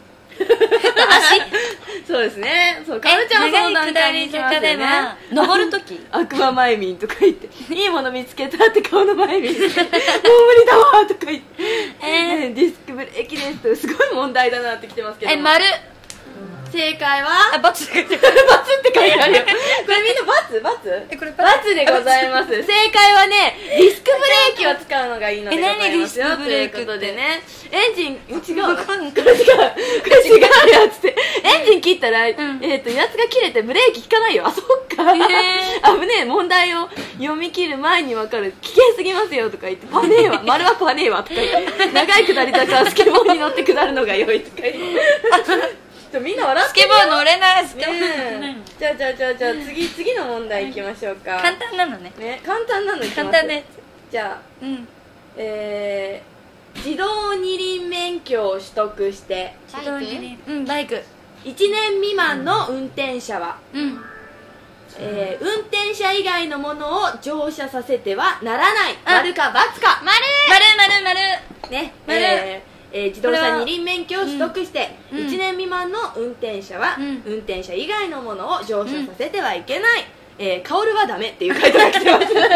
そうですね。そうかおるちゃんはその段階に行きますよね。 登るとき悪魔前民とか言っていいもの見つけたって顔の前民もう無理だわとか言って、 えねディスクブレーキですとすごい問題だなってきてますけどもえ丸正解はあバツって書いてバツって書いてあるよこれみんなバツバツえこれバツでございます正解はねディスクブレーキを使うのがいいのでございますよえ何ディスクブレーキってということでねエンジン違うこれ違うこれ違うやつでエンジン切ったら、えー、とやつが切れてブレーキ効かないよあそっか、 へー危ねえ問題を読み切る前に分かる危険すぎますよとか言ってパネーわ丸はパネーわとか言って長い下り坂はスケボーに乗って下るのが良いとか言ってちょみんな笑ってるよスケボー乗れないスケボー乗れないねえじゃあじゃあじゃあじゃあ次次の問題いきましょうか簡単なのねね簡単なのいきます簡単ねじゃあうんえー、自動二輪免許を取得してバイクうんバイクいちねん未満の運転者は、 うんえー、運転者以外のものを乗車させてはならないあ丸か×か丸丸丸ね丸えーえー自動これは車二輪免許を取得してうんいちねん未満の運転者は、 うん運転者以外のものを乗車させてはいけない、えー、薫はダメっていう回答が来てます後ろ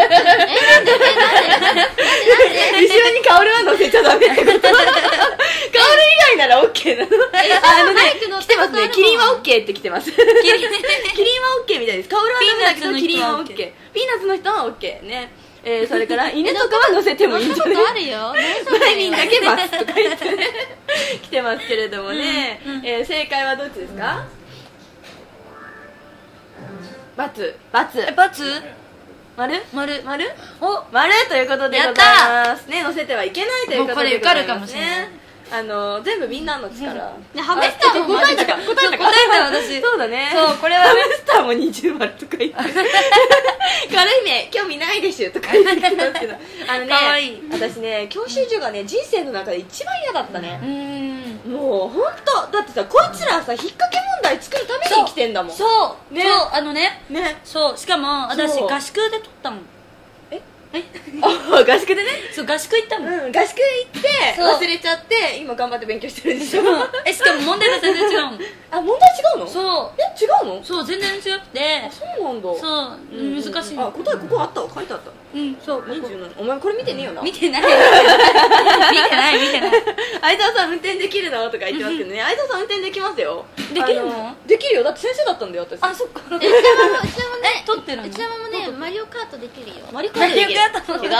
に薫は乗せちゃダメってこと薫以外なら OK なのあのね来てますねキリンは OK って来てますキリンは OK みたいです薫はダメだけどキリンは OK ピーナッツの人は OK ねえー、それから犬とかは乗せてもいいんじゃないあるよマイミンだけバスとか言ってね来てますけれどもね、 うんうんえー正解はどっちですか？バツバツえバツ丸丸丸お丸ということでございますね乗せてはいけないということでございますねもうこれ受かるかもしれないあの全部みんなの力、 ねハムスターも答えたか答えたか答えた私そうだねそうこれはハムスターもにじゅう丸とか言って軽いね興味ないでしゅとか言ってますけどあのねかわいい私ね教習所がね人生の中で一番嫌だったねう、ーんもう本当だってさこいつらさ引っ掛け問題作るために生きてんだもんそうねそうあのねねそうしかも私そう合宿で撮ったもんええあ合宿でねそう合宿行ったもんうん合宿行ってそう忘れちゃって今頑張って勉強してるんでしょえしかも問題が全然違うもんあ問題違うのそうえ違うのそう全然違くてあそうなんだそううん難しいあ答えここあったわ書いてあったうんそうここにじゅうななお前これ見てねえよな見てない見てない見てない相沢さん運転できるのとか言ってますけどね相沢さん運転できますよできるのあのできるよだって先生だったんだよ私あそっかうちのママうちのママねえ撮ってるのうちのママねマリオカートできるよマリカートできるマリオカートすごいね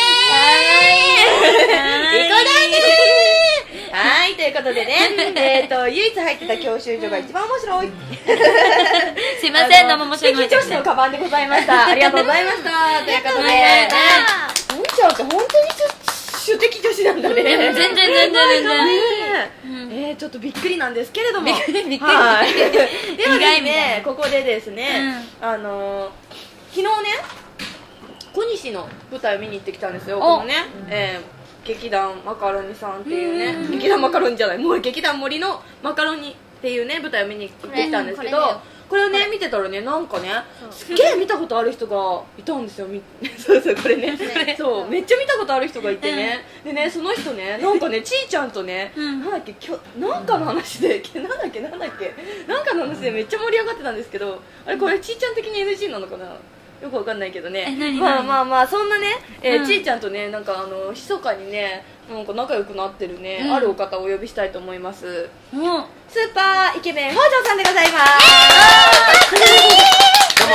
はいリコだねはいということでねえっと唯一入ってた教習所が一番面白いすいません、生面白い素敵女子のカバンでございましたありがとうございましたということでねもんちゃんって本当に主的女子なんだね全然全然全然可愛いうんえー、ちょっとびっくりなんですけれどもびっくりびっくりはいではです意外みたいねなここでですね、あのー昨日ね小西の舞台を見に行ってきたんですよこのね、えー劇団マカロニさんっていうねうん劇団マカロニじゃないもう劇団森のマカロニっていうね舞台を見に行ってきたんですけどこれこれだよこれをね見てたらね、なんかねすっげえ見たことある人がいたんですよ。みそうそう、これねそうめっちゃ見たことある人がいてね、でねその人ねなんかねちーちゃんとね、なんだっけきょなんかの話でなんだっけなんだっけなんかの話でめっちゃ盛り上がってたんですけど、あれこれちーちゃん的に エヌジー なのかな、よくわかんないけどね。まあまあまあそんなね、えーうん、ちーちゃんとねなんかあの密かにねなんか仲良くなってるね、うん、あるお方をお呼びしたいと思います。うん、スーパーイケメン北条さんでございます。どうも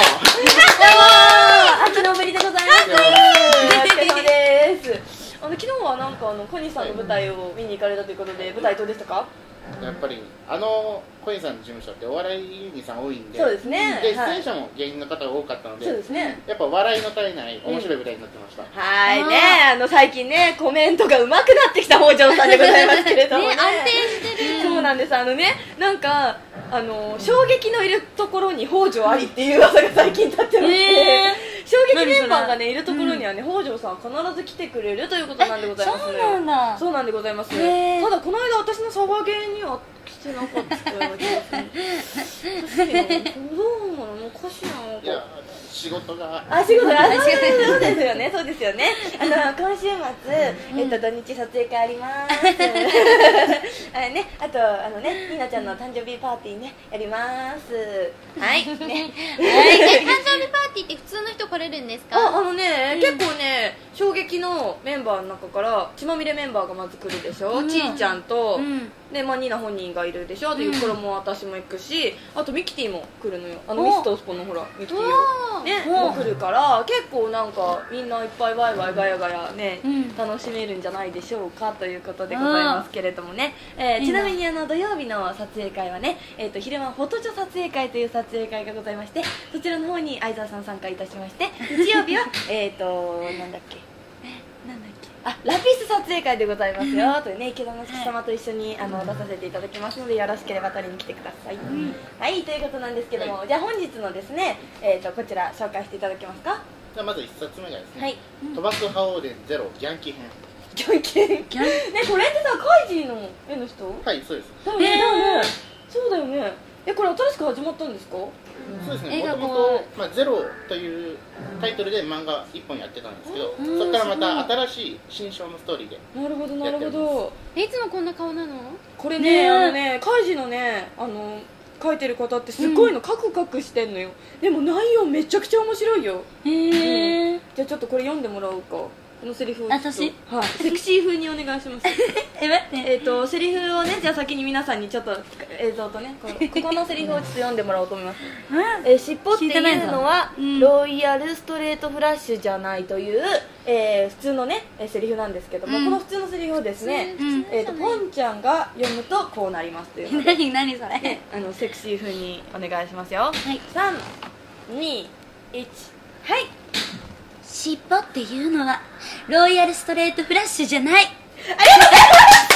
どうも、昨日ぶりでございます。お疲れ様です。あの昨日はなんかあの小西さんの舞台を見に行かれたということで、舞台どうでしたか？ やっぱりあの小西さんの事務所ってお笑い芸人さん多いんで、 そうですね、 で出演者も芸人の方が多かったので、 そうですね、 やっぱ笑いの絶えない面白い舞台になってました。 うん、はいね、あの最近ねコメントが上手くなってきた北条さんでございますけれどもね、 ね安定してる。 そうなんです。あのねなんかあの衝撃のいるところに北条ありっていう噂が最近立ってまして、えー、衝撃メンバーがねいるところにはね、うん、北条さんは必ず来てくれるということなんでございます。 そうなんだ。 そうなんでございます。ただこの間私のサバゲーには来てなかったような気がする。確かにどうなのおかしいな。 いや仕事があ仕事がそうですよねそうですよね。あの今週末、えっと土日撮影会あります。あれね、あとあのねりなちゃんの誕生日パーティーねやります。はいね。はい。 誕生日パーティーって普通の人来れるんですか？ ああのね、うん、結構ね衝撃のメンバーの中から血まみれメンバーがまず来るでしょ。うん、ちーちゃんと、うん、でまあニナ本人がいるでしょ。でゆっころも私も行くし、あとミキティも来るのよ。あのミスとスポのほらミキティをねも来るから結構なんかみんないっぱいワイワイガヤガヤね、うん、楽しめるんじゃないでしょうかということでございますけれどもね。えー、ちなみにあの土曜日の撮影会はね、えー、と昼間フォトジョ撮影会という撮影会がございまして、そちらの方に相沢さん参加いたしまして、日曜日はえっとなんだっけなんだっけあラピス撮影会でございますよというね、池田の月様と一緒にあの出させていただきますので、よろしければ撮りに来てください。うん、はいということなんですけども、はい、じゃあ本日のですね、えー、とこちら紹介していただけますか？ じゃあまずいっさつめがですね、 はい、 賭博覇王伝ゼロギャンキ編。 ギャンキ編ね、これってさカイジの絵の人？ はいそうです。 だよね、だよね、そうだよね。えこれ新しく始まったんですか？ そうですね、もともと「ゼロ」というタイトルで漫画いっぽんやってたんですけど、そこからまた新しい新章のストーリーでなるほどなるほど。 いつもこんな顔なの？ これね、あのねカイジのねあの描いてる方ってすごいのカクカクしてんのよ、うん、でも内容めちゃくちゃ面白いよ。へえ、うん、じゃあちょっとこれ読んでもらおうか。このセリフをちょっと、 私、 はい、セクシー風にお願いします。 え待って、 えっとセリフをねじゃあ先に皆さんにちょっと映像とねこのここのセリフをちょっと読んでもらおうと思います。えー、尻尾っていうのは、うん、ロイヤルストレートフラッシュじゃないという、えー、普通のねセリフなんですけども、うん、この普通のセリフをですね、うん、えー、とポンちゃんが読むとこうなりますというので何何それ、 ね、あのセクシー風にお願いしますよ。はい、さん、に、いち、はい。 尻尾っていうのはロイヤルストレートフラッシュじゃない。ありがとうございます。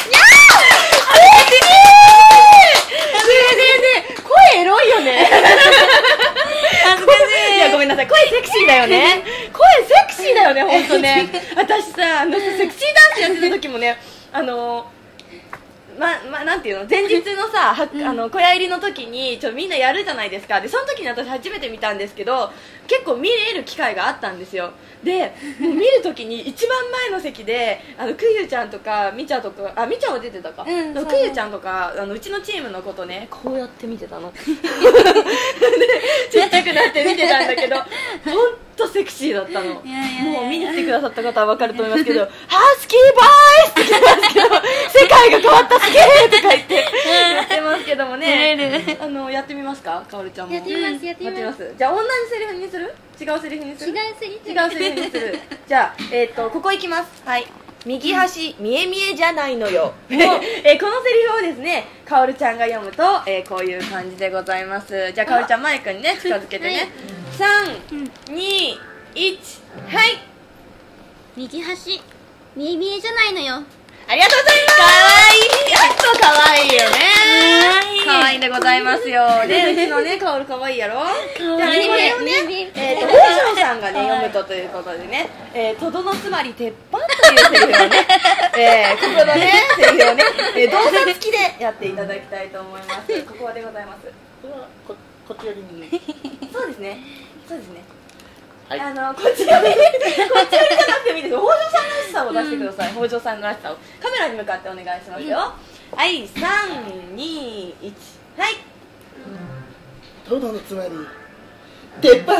声エロいよね。 恥ずかしい。 いやごめんなさい、声セクシーだよね。声セクシーだよね本当ね。私さあのセクシーダンスやってた時もね、あのままなんていうの前日のさは、うん、あの小屋入りの時にちょみんなやるじゃないですか。でその時に私初めて見たんですけど、結構見れる機会があったんですよ。でもう見る時に一番前の席であのくゆちゃんとかみちゃとか、あみちゃも出てたか、うん、くゆちゃんとかあのうちのチームのことねこうやって見てたの。でちっちゃくなって見てたんだけど本当セクシーだったの。いやいやいやもう見に来てくださった方は分かると思いますけどハスキーボーイって言ってますけど世界が変わったすげーとか言ってやってますけどもね。あのやってみますか、かおるちゃんも。 やってみますやってみます。 じゃあ同じセリフにする？違うセリフにする？ 違うセリフ違うセリフにする。じゃあえっとここいきます。はい、右端、見え見えじゃないのよ。えー、このセリフをですねかおるちゃんが読むと、えー、こういう感じでございます。じゃあかおるちゃんマイクにね近づけてね、はい、さん、に、いち、はい。 右端、見え見えじゃないのよ。 ありがとうございます。かわいい。やっとかわいいよね。かわいいでございますよ。ね、うちのね、かおるかわいいやろ。じゃあね、これをね、えっと、北条さんがね、読むとということでね、えー、とどのつまり鉄板というセリフをね、えー、ここのね、セリフをね、えー、動作付きでやっていただきたいと思います。ここはでございます。 これは、ここっち寄りに。 そうですねそうですねはい。 あのこっち寄りこっち寄りじゃなくてもいいですよ。北条さんらしさを出してください、北条さんのらしさをカメラに向かってお願いしますよ、はいさんにいちはいトドのつまり鉄板。 あ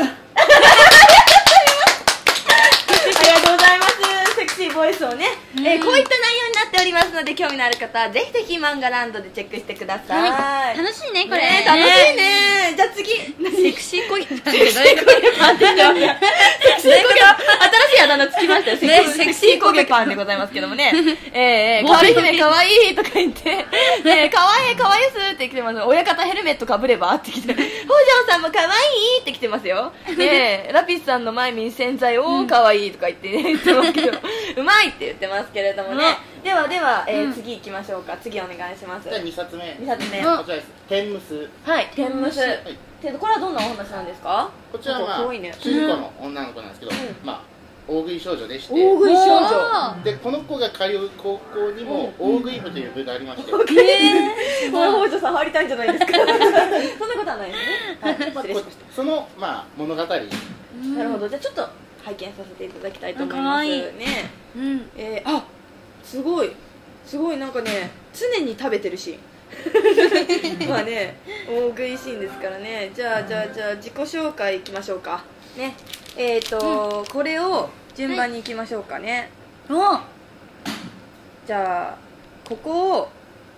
りがとうございます。セクシーボイスをね、 うんえーこういった内容になっておりますので、興味のある方はぜひぜひ漫画ランドでチェックしてください。 はい楽しいねこれね楽しいね。じゃあ次、 セクシーコギパンってセクシーコゲパンって言ってますセクシーコゲパン、新しいあだ名つきましたよ。セクねセクシーコゲパンでございますけどもね。えー、かわいいね、かわいいとか言って、ね、かわいい、かわいいっすって来てます。親方ヘルメットかぶればって来て、北条さんもかわいいって来てますよ。ね、ラピスさんの前に洗剤をかわいいとか言って言ってますけど、うまいって言ってますけれどもね。ではでは、えー次行きましょうか。次お願いします。 じゃあにさつめ。 にさつめ。 こちらです。天むす。 はい、天むす。 はい。 けどこれはどんなお話なんですか？ こちらは、まあ、 かわいいね。 主人公の女の子なんですけど、 うんまあ大食い少女でして、 大食い少女。 でこの子が通う高校にも大食い部という部がありまして、 えー、もう北条さん入りたいんじゃないですか？そんなことはないですね。はい、 まあ失礼しましその、まあ、物語。 た。なるほど、じゃあちょっと拝見させていただきたいと思いかます。 わいいね、 うんえー、あ、すごい、すごいなんかね、常に食べてるシーン。まあね、大食いシーンですからね。じゃあじゃあじゃあ自己紹介いきましょうか。ね、えっ、ー、と、これを順番にいきましょうかね。 おじゃあここを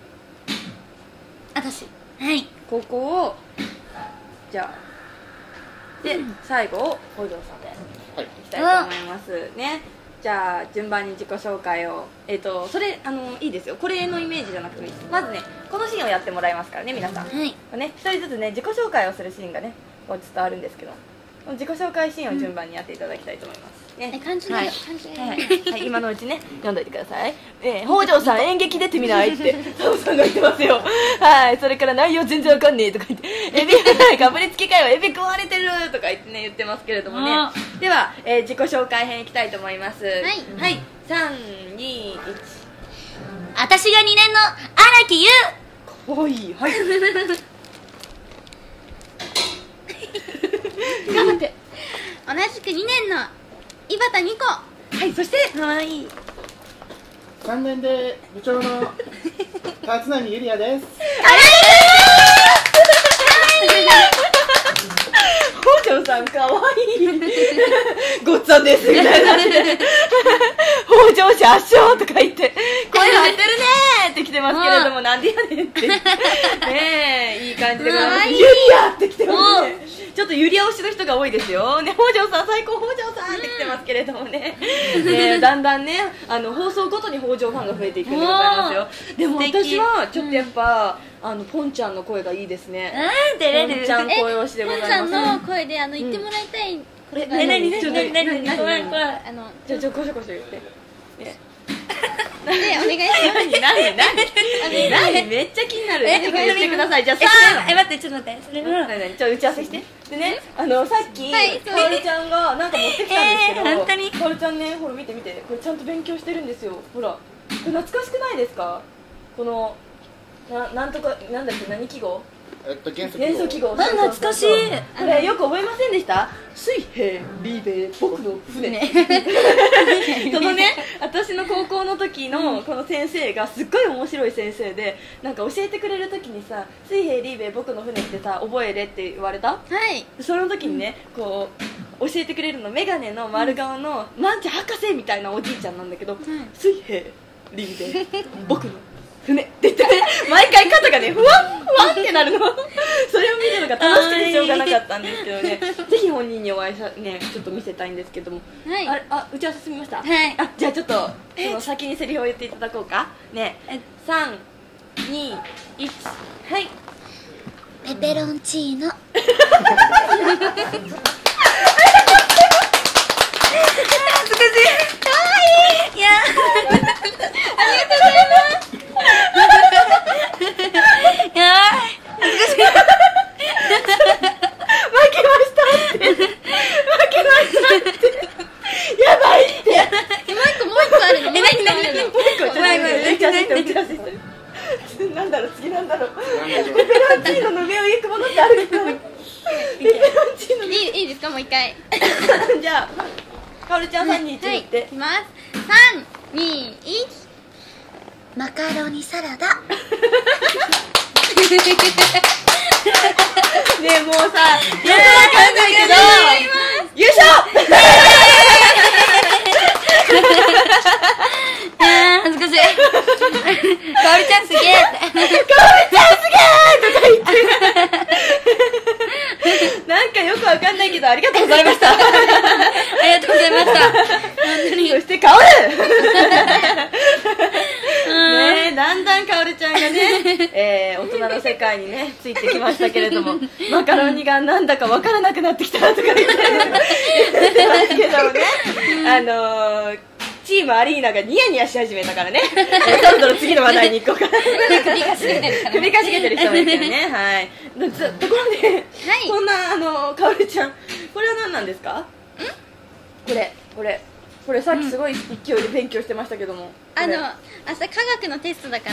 私はいここをじゃあで、最後を北条さんではい。 いきたいと思いますね。じゃあ順番に自己紹介をえっ、ー、とそれあのいいですよ。これのイメージじゃなくてもいいです。まずねこのシーンをやってもらいますからね皆さん。 はいね一人ずつね自己紹介をするシーンがねこう伝わるんですけど、自己紹介シーンを順番にやっていただきたいと思います。ねえ漢字だはいよ漢字はいはい、今のうちね読んどいてください。えー、北条さん演劇出てみないってサムさんが言ってますよ。はい、それから内容全然わかんねえとか言ってエビかぶりつきかよエビ食われてるとか言ってね言ってますけれどもね。 あでは、えー、自己紹介編いきたいと思います。はいはい、さんにいち。 私がにねんの荒木優かわいい。はい頑張って同じくにねんの井端にこはい、そしてかわいいさんねんで部長の立浪ゆりやです。 北条さんかわいいごっつぁんですみたいな北条氏圧勝とか言って声入ってるねーって来てますけれども、なんでやねんってねえいい感じでございます。ゆりやって来てますね。ちょっとゆりや推しの人が多いですよね。北条さん最高、北条さんって来てますけれどもね、ねだんだんねあの放送ごとに北条ファンが増えていくんでございますよ。でも私はちょっとやっぱ、うん、あのポンちゃんの声がいいですね。 あー照れるポンちゃん声推しでございます。 ポンちゃんの声であの言ってもらいたいこれがええ何ちょ何何何何怖い怖いあのじゃあちょこしょこしょ言って。ねでお願いします何何何何めっちゃ気になる。 え言ってください。じゃあえさえ待ってちょっと待ってそれは何何ちょっと打ち合わせして。でねあのさっきはいかおるちゃんがなんか持ってきたんですけど、 えー本当にかおるちゃんねほら見て見てこれちゃんと勉強してるんですよ。ほらこれ懐かしくないですか？このななんとかなんだっけ何記号？ えっと元素元素記号。 あ懐かしいこれよく覚えませんでした？水平リーベ僕の船。そのね私の高校の時のこの先生がすっごい面白い先生で、なんか教えてくれる時にさ水平リーベ僕の船ってさ覚えれって言われた？ はいその時にねこう教えてくれるのメガネの丸顔のマンチ博士みたいなおじいちゃんなんだけど、水平リーベ僕の船って言ってね毎回肩がねふわんふわんってなるのそれを見るのが楽しくてしょうがなかったんですけどねぜひ本人にお会いさねちょっと見せたいんですけども、 はいあれあ打ち合わせ済みました？ はいあじゃあちょっとその先にセリフを言っていただこうかね。さんにいちはいペペロンチーノいやいや負けましたって負けましたってやばいってもう一個もう一個あるのえ何何何もう一個ちょっとごめんごめん打ち合わせして打ち合わせしてなんだろう次なんだろうなんでしょうペペロンチーノの上を行くものってあるのかな。 っていきます。さん、に、いち。 マカロニサラダ。 ねえもうさ、よくわかんないけど優勝あー恥ずかしい。かおりちゃんすげえって。 なんかよくわかんないけどありがとうございました。 ありがとうございました。本当に。 そしてカオルねえ、だんだんカオルちゃんがね、えー、大人の世界にねついてきましたけれども、マカロニがなんだかわからなくなってきたとか言って言ってますけどもね、あのーチームアリーナがニヤニヤし始めたからね、えー、そろそろ次の話題に行こうかな。 首かしげてるから首かしげてる人もいるよね。はい。ところで、 はいこんなあのかおるちゃん、これは何なんですか？ん？これこれこれさっきすごい勢いで勉強してましたけども、 あの、 これ明日科学のテストだから、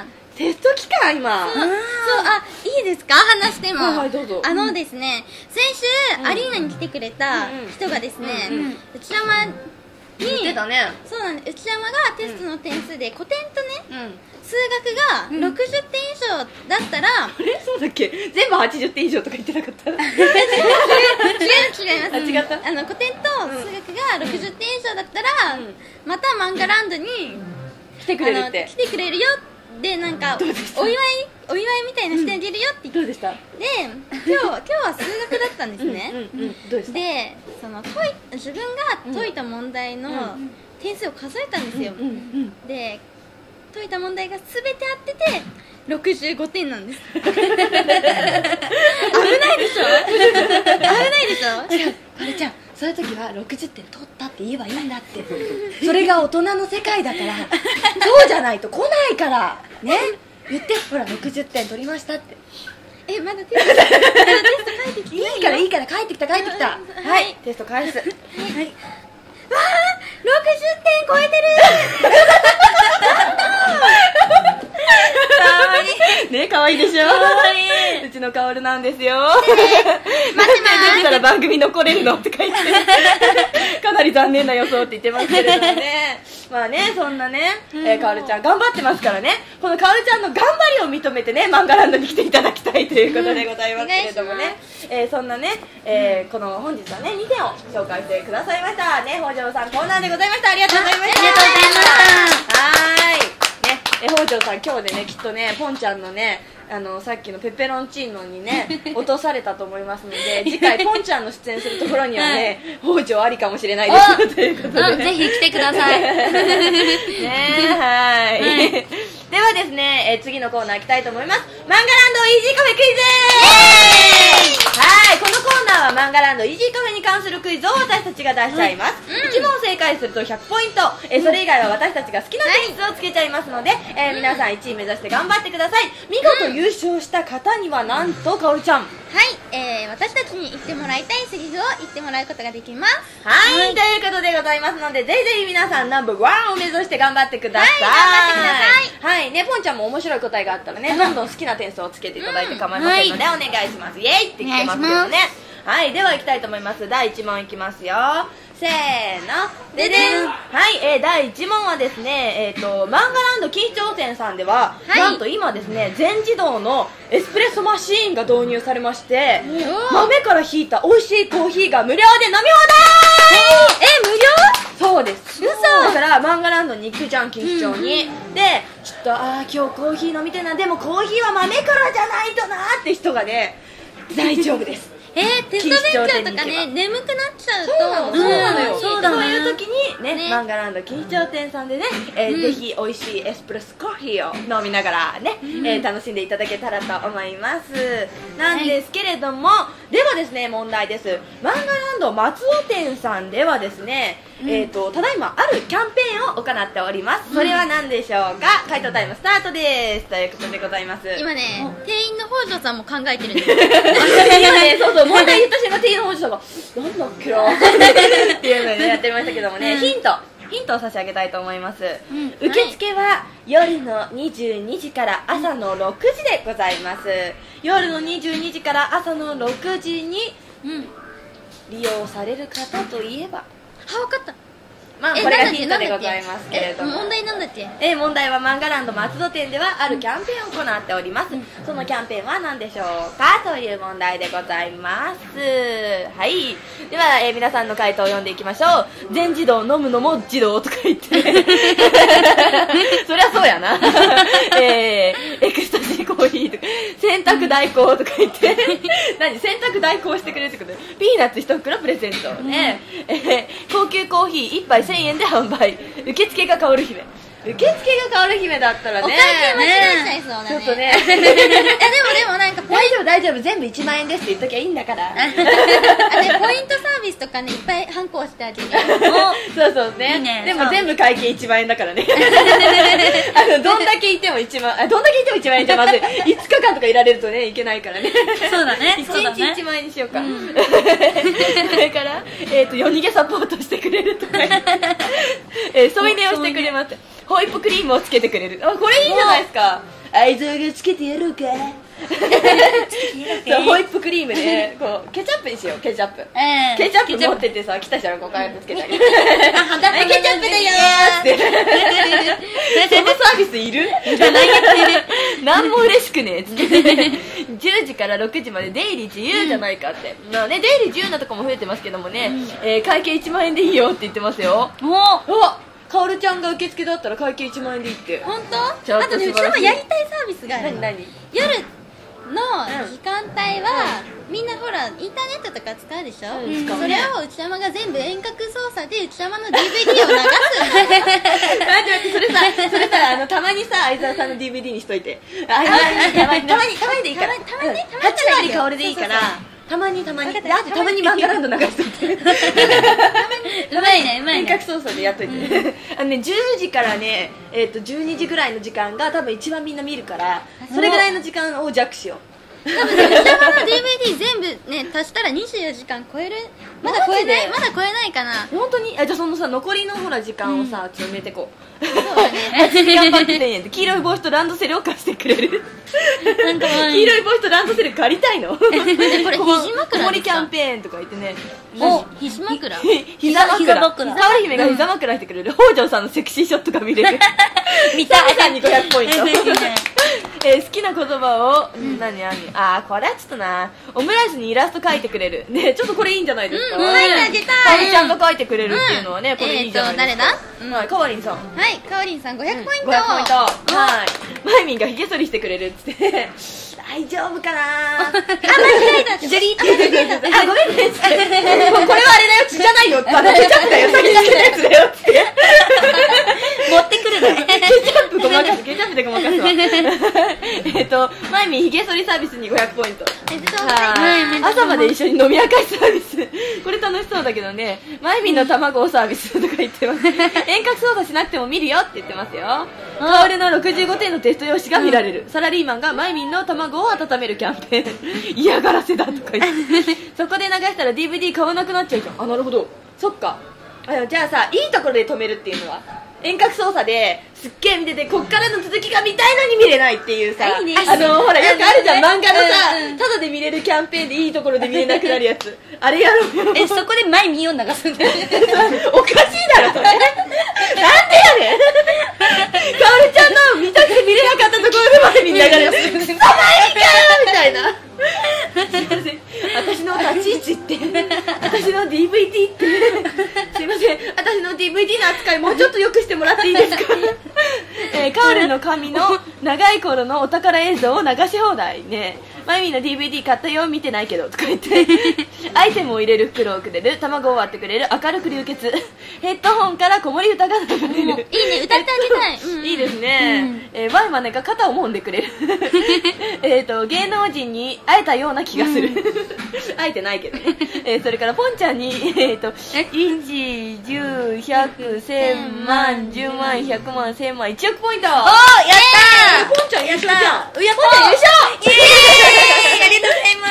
テスト期間今。 そう、そう、あ、いいですか話しても。 はいはいどうぞあのですね、先週、 うんアリーナに来てくれた人がですね、 うんうん内山に、 言ってたね。 そうなんです、内山がテストの点数で古典とね、 うん。 数学がろくじゅってん以上だったら、 あれそうだっけ？全部はちじゅってん以上とか言ってなかった？ 違う違います。 あ違ったあの古典と数学がろくじゅってん以上だったら、 うんまた漫画ランドに、 来てくれるってあの来。てくれるよで、なんかどうでしたお祝いお祝いみたいなしてあげるよって言って、 どうでした？ で今日今日は数学だったんですね、 うんうんうん。どうでした？ でその解い自分が解いた問題のうん点数を数えたんですよ、 うんうん。 で解いた問題が全て合っててろくじゅうごてんなんです。危ないでしょ危ないでしょかおりちゃん、そういう時はろくじゅってん取ったって言えばいいんだって。それが大人の世界だから。そうじゃないと来ないからね。言って、ほらろくじゅってん取りましたって。 え、まだテストまだテスト書いてきてないよ。 いいからいいから帰ってきた帰ってきた。 ははいい、テスト返す。 わあ、ろくじゅってん超えてる。 ね、可愛いでしょ。可愛い。うちのカオルなんですよ。 待ってまどうしたら番組残れるのって書いて。かなり残念な予想って言ってますけれどもね。まあね、そんなね、えー、カオルちゃん頑張ってますからね。このカオルちゃんの頑張りを認めてね、漫画ランドに来ていただきたいということでございますけれどもね。えー、そんなね、えー、この本日はね、にてんを紹介してくださいました。ね、北条さんコーナーでございました。ありがとうございました。 ありがとうございました。 はーい。ね、え北条さん今日でねきっとねポンちゃんのねあのさっきのペペロンチーノにね落とされたと思いますので次回ポンちゃんの出演するところにはね、はい、北条ありかもしれないですということで、 ぜひ来てください。 ねはい、はい、ではですね、え次のコーナー行きたいと思います。漫画ランドイージーカフェクイズ。はい、このコーナーは漫画ランドイージーカフェに関するクイズを私たちが出しちゃいます、うん、いち問正解するとひゃくポイント、えそれ以外は私たちが好きな点数をつけちゃいますので、えー、皆さんいちい目指して頑張ってください。見事優勝した方にはなんとかおるちゃん、 はい、えー、私たちに言ってもらいたいセリフを言ってもらうことができます。 はい、はい、ということでございますので、ぜひぜひ皆さんナンバーワンを目指して頑張ってください。 はい、頑張ってください。 はい、ね、ポンちゃんも面白い答えがあったらね、どんどん好きな点数をつけていただいて構いませんので、うん、お願いします。イエイって言ってますけどね。はい、では行きたいと思います。だいいち問いきますよ。せーの、ででん。はい、えー、だいいち問はですね、えっ、ー、と、漫画ランド錦糸店さんでは、はい、なんと今ですね、全自動のエスプレッソマシーンが導入されまして、豆からひいた美味しいコーヒーが無料で飲み放題。 え、無料？ そうです。 嘘。 だから漫画ランドに行くじゃん、錦糸町に、うん、で、ちょっとあー今日コーヒー飲みたいな、でもコーヒーは豆からじゃないとなーって人がね、大丈夫です。 えー、テスト勉強とかね、眠くなっちゃうと、 そうなのよ、 そうだね、 そういう時にね、ね、漫画ランド錦糸町店さんでね、えーうん、ぜひ美味しいエスプレッソコーヒーを飲みながらね、うん、えー、楽しんでいただけたらと思いますなんですけれども、はい、ではですね、問題です。漫画ランド松尾店さんではですね、うん、えーと、ただいまあるキャンペーンを行っております。それは何でしょうか。回答タイムスタートですということでございます。 今ね、店員の北条さんも考えてるんです今ね、そうそう、問題言った瞬間店員の北条さんがなんだっけなっていうので、ね、やってましたけどもね、うん、ヒントヒントを差し上げたいと思います、うん、受付は夜のにじゅうにじから朝のろくじでございます。夜のにじゅうにじから朝のろくじに利用される方といえば、 あ、分かった。 まあこれがヒントでございますけれども、 え問題なんだっけ？ えー、問題はマンガランド松戸店ではあるキャンペーンを行っております、うん、そのキャンペーンは何でしょうかという問題でございます。はい、では、えー、皆さんの回答を読んでいきましょう。全自動飲むのも自動とか言ってそりゃそうやなえー、エクスタシーコーヒーとか洗濯代行とか言って何洗濯代行してくれるってことでピーナッツ一袋プレゼントね、うん、えー、高級コーヒーいっぱいせんえんで販売、受付が香る姫、受付が香る姫だったらね、 お会計間違えちゃいそうだね。 ちょっとねえでもでもなんか大丈夫大丈夫全部いちまん円ですって言っときゃいいんだからあでポイントサービスとかねいっぱいハンコをしてあげるそうそうね、いいね。でも全部会計いちまん円だからねあのどんだけいてもいちまんあどんだけいてもいちまん円じゃまずいつかかんとかいられるとねいけないからねそうだねいちにちいちまん円にしようか、うん、それから、えー、と夜逃げサポートしてくれるとか、えー、添い寝をしてくれます、ホイップクリームをつけてくれる。あ、これいいじゃないですか。愛情がつけてやろうかそうホイップクリームでこうケチャップにしよう。ケチャップ、えー、ケチャップ持っててさ来た人はこうやってつけてあげるあケチャップだよーってそのサービスいる何も嬉しくねえっつってじゅうじからろくじまで出入り自由じゃないかって、うん、まあね、出入り自由なとこも増えてますけどもね、うん、えー、会計いちまん円でいいよって言ってますよ。おっかおるちゃんが受付だったら会計いちまん円でいいって。 本当？あとね、うちもやりたいサービスがある。 何何？ 夜の時間帯は、うん、みんなほらインターネットとか使うでしょ、うん、それを内山が全部遠隔操作で内山の ディーブイディー を流す待って待ってそれさそれさあのたまにさ相沢さんの ディーブイディー にしといてあたまにたまにたまにでいいからたまにねはち割香りでいいからたまにたまにだってたまにマンガランド流しといてうまいねうまいね遠隔操作でやっといて、うん、あのねじゅうじからね、えー、とじゅうにじぐらいの時間が多分一番みんな見るからそれぐらいの時間を弱視よ多分ね、内山の ディーブイディー 全部ね足したらにじゅうよじかん超える。まだ超えないまだ超えないかな。 本当に？あ、じゃあそのさ残りのほら時間をさ、うん、ちょっと埋めてこう。そうだね。 頑張ってせんえんで黄色い帽子とランドセルを貸してくれる。黄色い帽子とランドセル借りたいの？これ肘枕ですか？ 子守キャンペーンとか言ってね。 お、肘枕。 膝枕。かわり姫が膝枕してくれる。北条さんのセクシーショットが見れる。見たい。さんにごひゃくポイント。えー、好きな言葉を、うん、何何あーこれはちょっとなオムライスにイラスト描いてくれるねちょっとこれいいんじゃないですか。 うん、描いてあげたい。 かおりちゃんが描いてくれるっていうのはね、うん、これいいじゃないですか。 えーと誰だ？ はい、かわりんさん。 はいかわりんさんごひゃくポイント、 うん、ごひゃくポイント。はいまいみんがひげ剃りしてくれるっつって大丈夫かなあ間違えたジュリーってあごめんねこれはあれだよ血じゃないよあのケチャップだよ先につけたやつだよって持ってくるねケチャップごまかすケチャップでごまかすわえっとまいみんひげ剃りサービスにごひゃくポイント。朝まで一緒に飲み明かしサービスこれ楽しそうだけどね。まいみんの卵をサービスとか言ってます遠隔操作しなくても見るよって言ってますよ。カオルのろくじゅうごてんのテスト用紙が見られる、うん、サラリーマンがまいみんの卵を温めるキャンペーン嫌がらせだとか言ってそこで流したら ディーブイディー 買わなくなっちゃうじゃん。あなるほどそっか。あじゃあさいいところで止めるっていうのは遠隔操作ですっげえ見ててこっからの続きが見たいのに見れないっていうさいい、ね、あのほらよくあるじゃん漫画のさ、うん、ただで見れるキャンペーンでいいところで見れなくなるやつあれやろうよ。 えそこで前見よう流すんだよおかしいだろそれなんでやねんかおりちゃんの見たくて見れなかったところでまで見ながら「すごいかよ!」みたいな私の立ち位置って私の ディーブイディー ってすいません私の ディーブイディー の扱いもうちょっと良くしてもらっていいですかえー、カオルの髪の長い頃のお宝映像を流し放題ね。マイミーの ディーブイディー 買ったよ見てないけどとか言ってアイテムを入れる袋をくれる卵を割ってくれる明るく流血ヘッドホンから子守歌が流れる。いいね歌ってあげたい、 うん、いいですね、うん、えー、ワイマネが肩を揉んでくれるえっと芸能人に会えたような気がする、うん、会えてないけどね、えー、それからポンちゃんにえっといち、じゅう、ひゃく、せんまん、じゅうまん、ひゃくまん、せんまん、いちおくポイント。おーやったー。ポンちゃん優勝じゃん。やったー優勝イエーイありがとうございます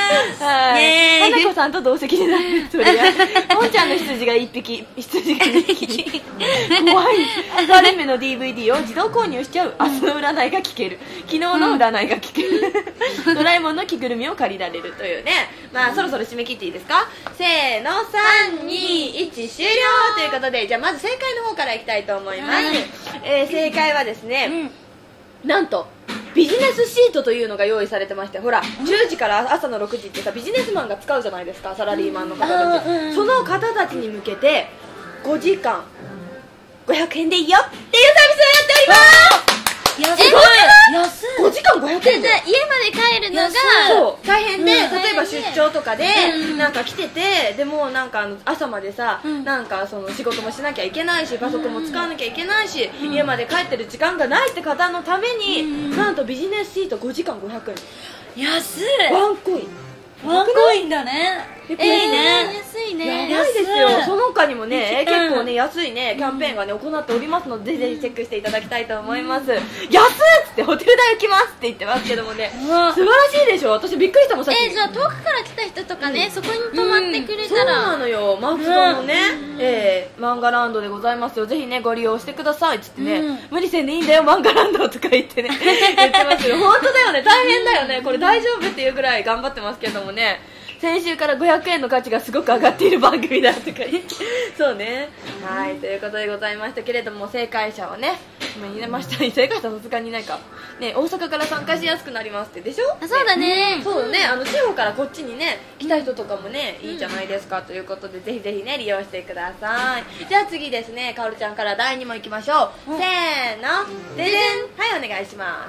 イエーイ花子さんと同席になるそれやもんちゃんの羊がいっぴき羊がに匹怖い。アニメの ディーブイディー を自動購入しちゃう。明日の占いが聞ける。昨日の占いが聞ける。ドラえもんの着ぐるみを借りられるというね。まあそろそろ締め切っていいですか。せーの、さんにいち終了ということで、じゃあまず正解の方からいきたいと思います。えー、正解はですね、なんとビジネスシートというのが用意されてまして、ほらじゅうじから朝のろくじってさ、ビジネスマンが使うじゃないですか、サラリーマンの方たち、うん、その方たちに向けてごじかんごひゃくえんでいいよっていうサービスをやっております。 安い。安い。 ごじかんごひゃくえんでじゃあ家まで帰るのがそう大変で、 うん、 例えば出張とかで、 うん、 なんか来てて、でもなんかあの朝までさ、うん、なんかその仕事もしなきゃいけないし、パソコンも使わなきゃいけないし、うん、家まで帰ってる時間がないって方のために、うん、なんとビジネスシートごじかんごひゃくえん、 安い。 ワンコインワンコインだね。いいね。 安いね。 やばいですよ。その他にもね、結構ね安いねキャンペーンがね行っておりますので、ぜひチェックしていただきたいと思います。安っつってホテル代浮きますって言ってますけどもね、素晴らしいでしょ。私びっくりしたもんさっき。 えー、じゃあ遠くから来た人とかね、そこに泊まってくれたら。 そうなのよ。松戸のね、えー、マンガランドでございますよ。ぜひねご利用してくださいっつってね、無理せんでいいんだよマンガランドとか言ってね言ってますよ。本当だよね、大変だよね、これ大丈夫っていうぐらい頑張ってますけどもね、先週からごひゃくえんの価値がすごく上がっている番組だとか言ってそうね、はいということでございましたけれども、正解者をね今入れました。正解者さすがにないかね、大阪から参加しやすくなりますってでしょ。 あ、そうだね、 そうね、あの地方からこっちにね来た人とかもね、いいじゃないですかということで、ぜひぜひね利用してください。じゃあ次ですね、かおるちゃんからだいに問いきましょう。せーの、ででん。はい、お願いします。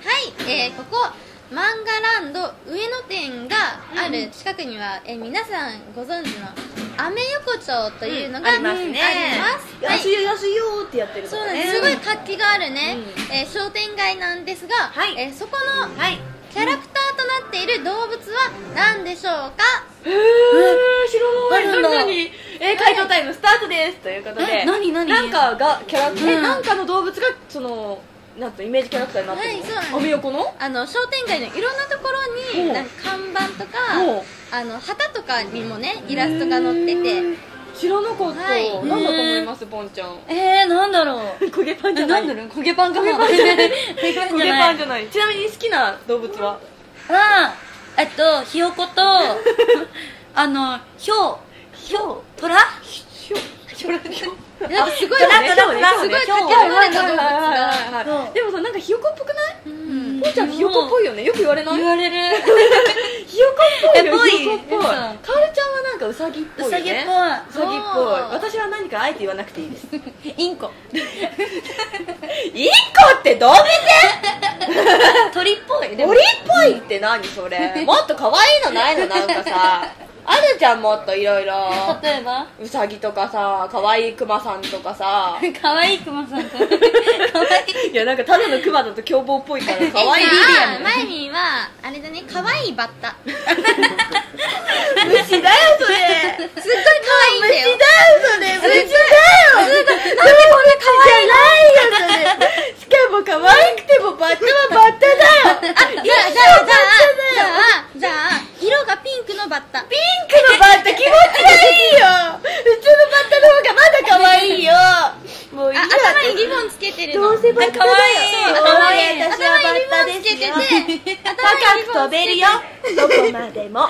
はい、えー、ここマンガランド上野店がある近くには、えー、皆さんご存知のアメ横丁というのが、うん、ありますね。 あります。安いよ安いよってやってるとかね。 そうなんです。すごい活気があるね、うん、えー、商店街なんですが、はい、えー、そこの、はい、キャラクターとなっている動物は何でしょうか。 へー、知らない。何何、えー、回答タイムスタートですということで、 何何なんかがキャラクター、うん、なんかの動物がそのなんとイメージキャラクターになってるの。はい、そうなんです。アメ横のあの商店街のいろんなところになんか看板とかあの旗とかにもねイラストが載ってて、 知らなかった。はい、なんだと思いますポンちゃん。 えー、なんだろう。 焦げパンじゃない。 なんだろう、焦げパンかな。 焦げパンじゃない。焦げパンじゃない。ちなみに好きな動物は？ あ、えっとひよことあのヒョウヒョウトラヒョウヒョウヒョウなんかすごいよね、すごいかけ離れた動物が。 でもさ、なんかひよこっぽくない？ポンちゃんひよこっぽいよね。よく言われない？ 言われる。 ひよこっぽいよ。 ぽい。 ひよこっぽい。かおるちゃんはなんかうさぎっぽいよね。 うさぎっぽい。 うさぎっぽい。私は何かあえて言わなくていいです。 インコ。 インコってどう見て？ 鳥っぽい。 鳥っぽいって何それ？もっと可愛いのないの？なんかさ。あるじゃん、もっといろいろ。 例えばうさぎとかさ、かわいいクマさんとかさ。 かわいいクマさんとかわいいいや、なんかただのクマだと凶暴っぽいからかわいいリリアン。 マイミーはあれだね、かわいいバッタ。 虫だよそれ。すっごいかわいいんだよ。 虫だよそれ。虫だよ。なんでこんなかわいいの？じゃないよそれ。しかもかわいくてもバッタはバッタだよ。 あ、じゃあじゃあじゃあじゃあ色がピンクのバッタ。 ピンクのバッタ気持ちがいいよ。普通のバッタの方がまだ可愛いよ。もういいや。 頭にリボンつけてるの。 どうせバッタだよ。 頭に私はバッタですよ。高く飛べるよ。どこまでも。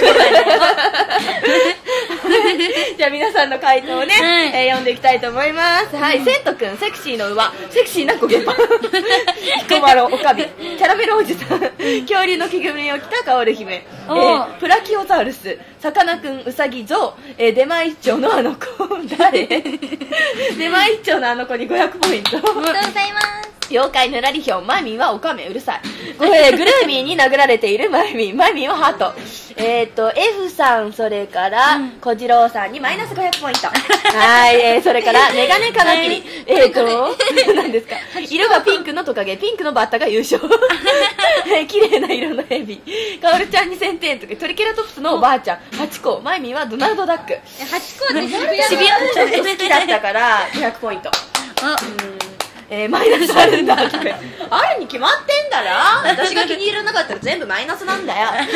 じゃあ皆さんの回答をね、えー、読んでいきたいと思います。はい、セント君、セクシーの馬、セクシーな焦げパン、彦摩呂おかみ、キャラメルおじさん、恐竜の着ぐるみを着たカオル姫、えー、プラキオサウルス、さかなクン、ウサギ、ゾウ、えー、出前一丁のあの子、誰？出前一丁のあの子にごひゃくポイント。 ありがとうございます。 妖怪ぬらりひょん、マイミンはオカメうるさい。これグルーミーに殴られているマイミン、マイミンはハート。えっと F さん、それから小次郎さんにマイナスごひゃくポイント。はい、えー、それからメガネカナキリ、えっと何ですか、色がピンクのトカゲ、ピンクのバッタが優勝。綺麗な色のヘビ、カオルちゃんにせんてんとか、トリケラトプスのおばあちゃんハチ公、マイミンはドナルドダック。 ハチ公って渋谷渋谷ちょっと好きだったからごひゃくポイント。あ、えー、マイナスあるんだ。 あるに決まってんだろ。私が気に入らなかったら全部マイナスなんだよ。 じゃあ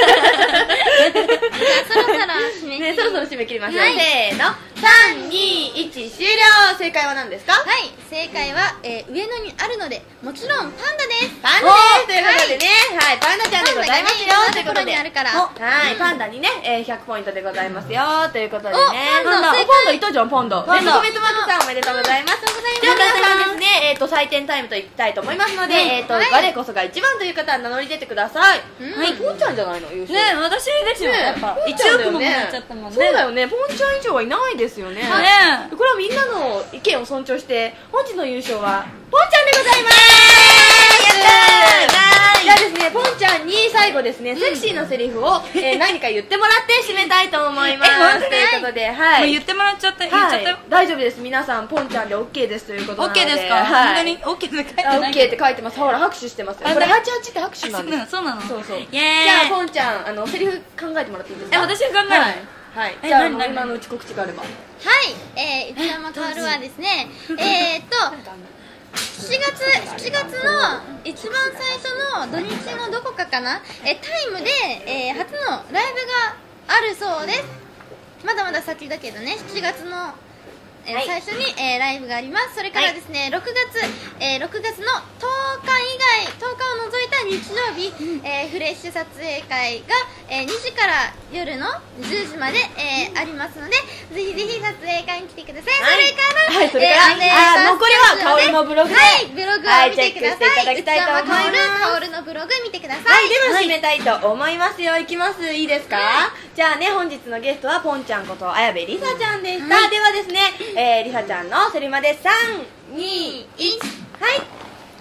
そろそろ締め切り、 ね、そろそろ締め切りましょう、 はい、 せーの、さん、に、いち、終了。正解は何ですか？ はい、正解は、えー、上野にあるので、もちろんパンダです。 パンダです。ということでね、はい、パンダちゃんでございますよ。ということで、 あるから、 はい、パンダにね、えー、ひゃくポイントでございますよ。ということでね、 おパンダパンダ、パンダいたじゃん、パンダ。 パンダね、特別マックさんおめでとうございます。じゃあ皆さんですね、えっと、採点タイムといきたいと思いますので、えっと、我こそが一番という方は名乗り出てください。はい、ポンちゃんじゃないの、優勝。 ね、私ですよ、やっぱいちおくももらっちゃったもんね。 そうだよね、ポンちゃん以上はいないですよね。 ね、 これはみんなの意見を尊重して本日の優勝はポンちゃんでございます。やったー。じゃあですね、ポンちゃんに最後ですね、セクシーなセリフを、えー、何か言ってもらって締めたいと思います。ということで、はい、 もう言ってもらっちゃった、言っちゃったよ。 大丈夫です、皆さんポンちゃんで オーケー ですということなので。 オーケー ですか？本当に オーケー って書いてない。 オーケー って書いてます。ほら拍手してますよ。これはちはちって拍手なんです。 そうなの。 そうそう。 イエーイ。 じゃあポンちゃん、あのセリフ考えてもらっていいですか？ え、私が考える。 はい、じゃあ今のうち告知があれば。 はい、えー、内山かおるはですね、えーっとしちがつしちがつの一番最初の土日のどこかかな、えタイムで、えー、初のライブがあるそうです。まだまだ先だけどね、しちがつの、えーはい、最初に、えー、ライブがあります。それからですね、はい、ろくがつ、えー、ろくがつのとおか以外、とおかを除いた日曜日、うん、えー、フレッシュ撮影会が、えー、にじから夜のじゅうじまで、えー、ありますので、ぜひぜひ撮影会に来てください。 はい、 それから、 はい、それから、えー、あ残りはかおるのブログで、 はい、ブログを見てください。 はい、チェックしていただきたいと思います。 かおるのブログ見てください。 はい、では締めたいと思いますよ。いきます、いいですか？はい、じゃあね、本日のゲストはポンちゃんこと綾部りさちゃんでした。はい、ではですね、えー、りさちゃんのセリマでさん、に、いち、はい。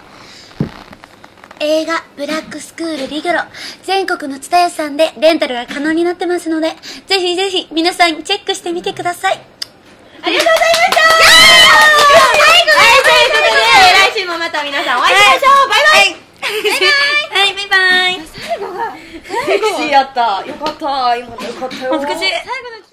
映画ブラックスクールリグロ全国のツタヤさんでレンタルが可能になってますので、ぜひぜひ皆さんチェックしてみてください。 ありがとうございました。はい、ということで来週もまた皆さんお会いしましょう。バイバイ。 はい、バイバイ。 最後がセクシーやった。よかった。今のよかったよ。 恥ずかしい。 最後の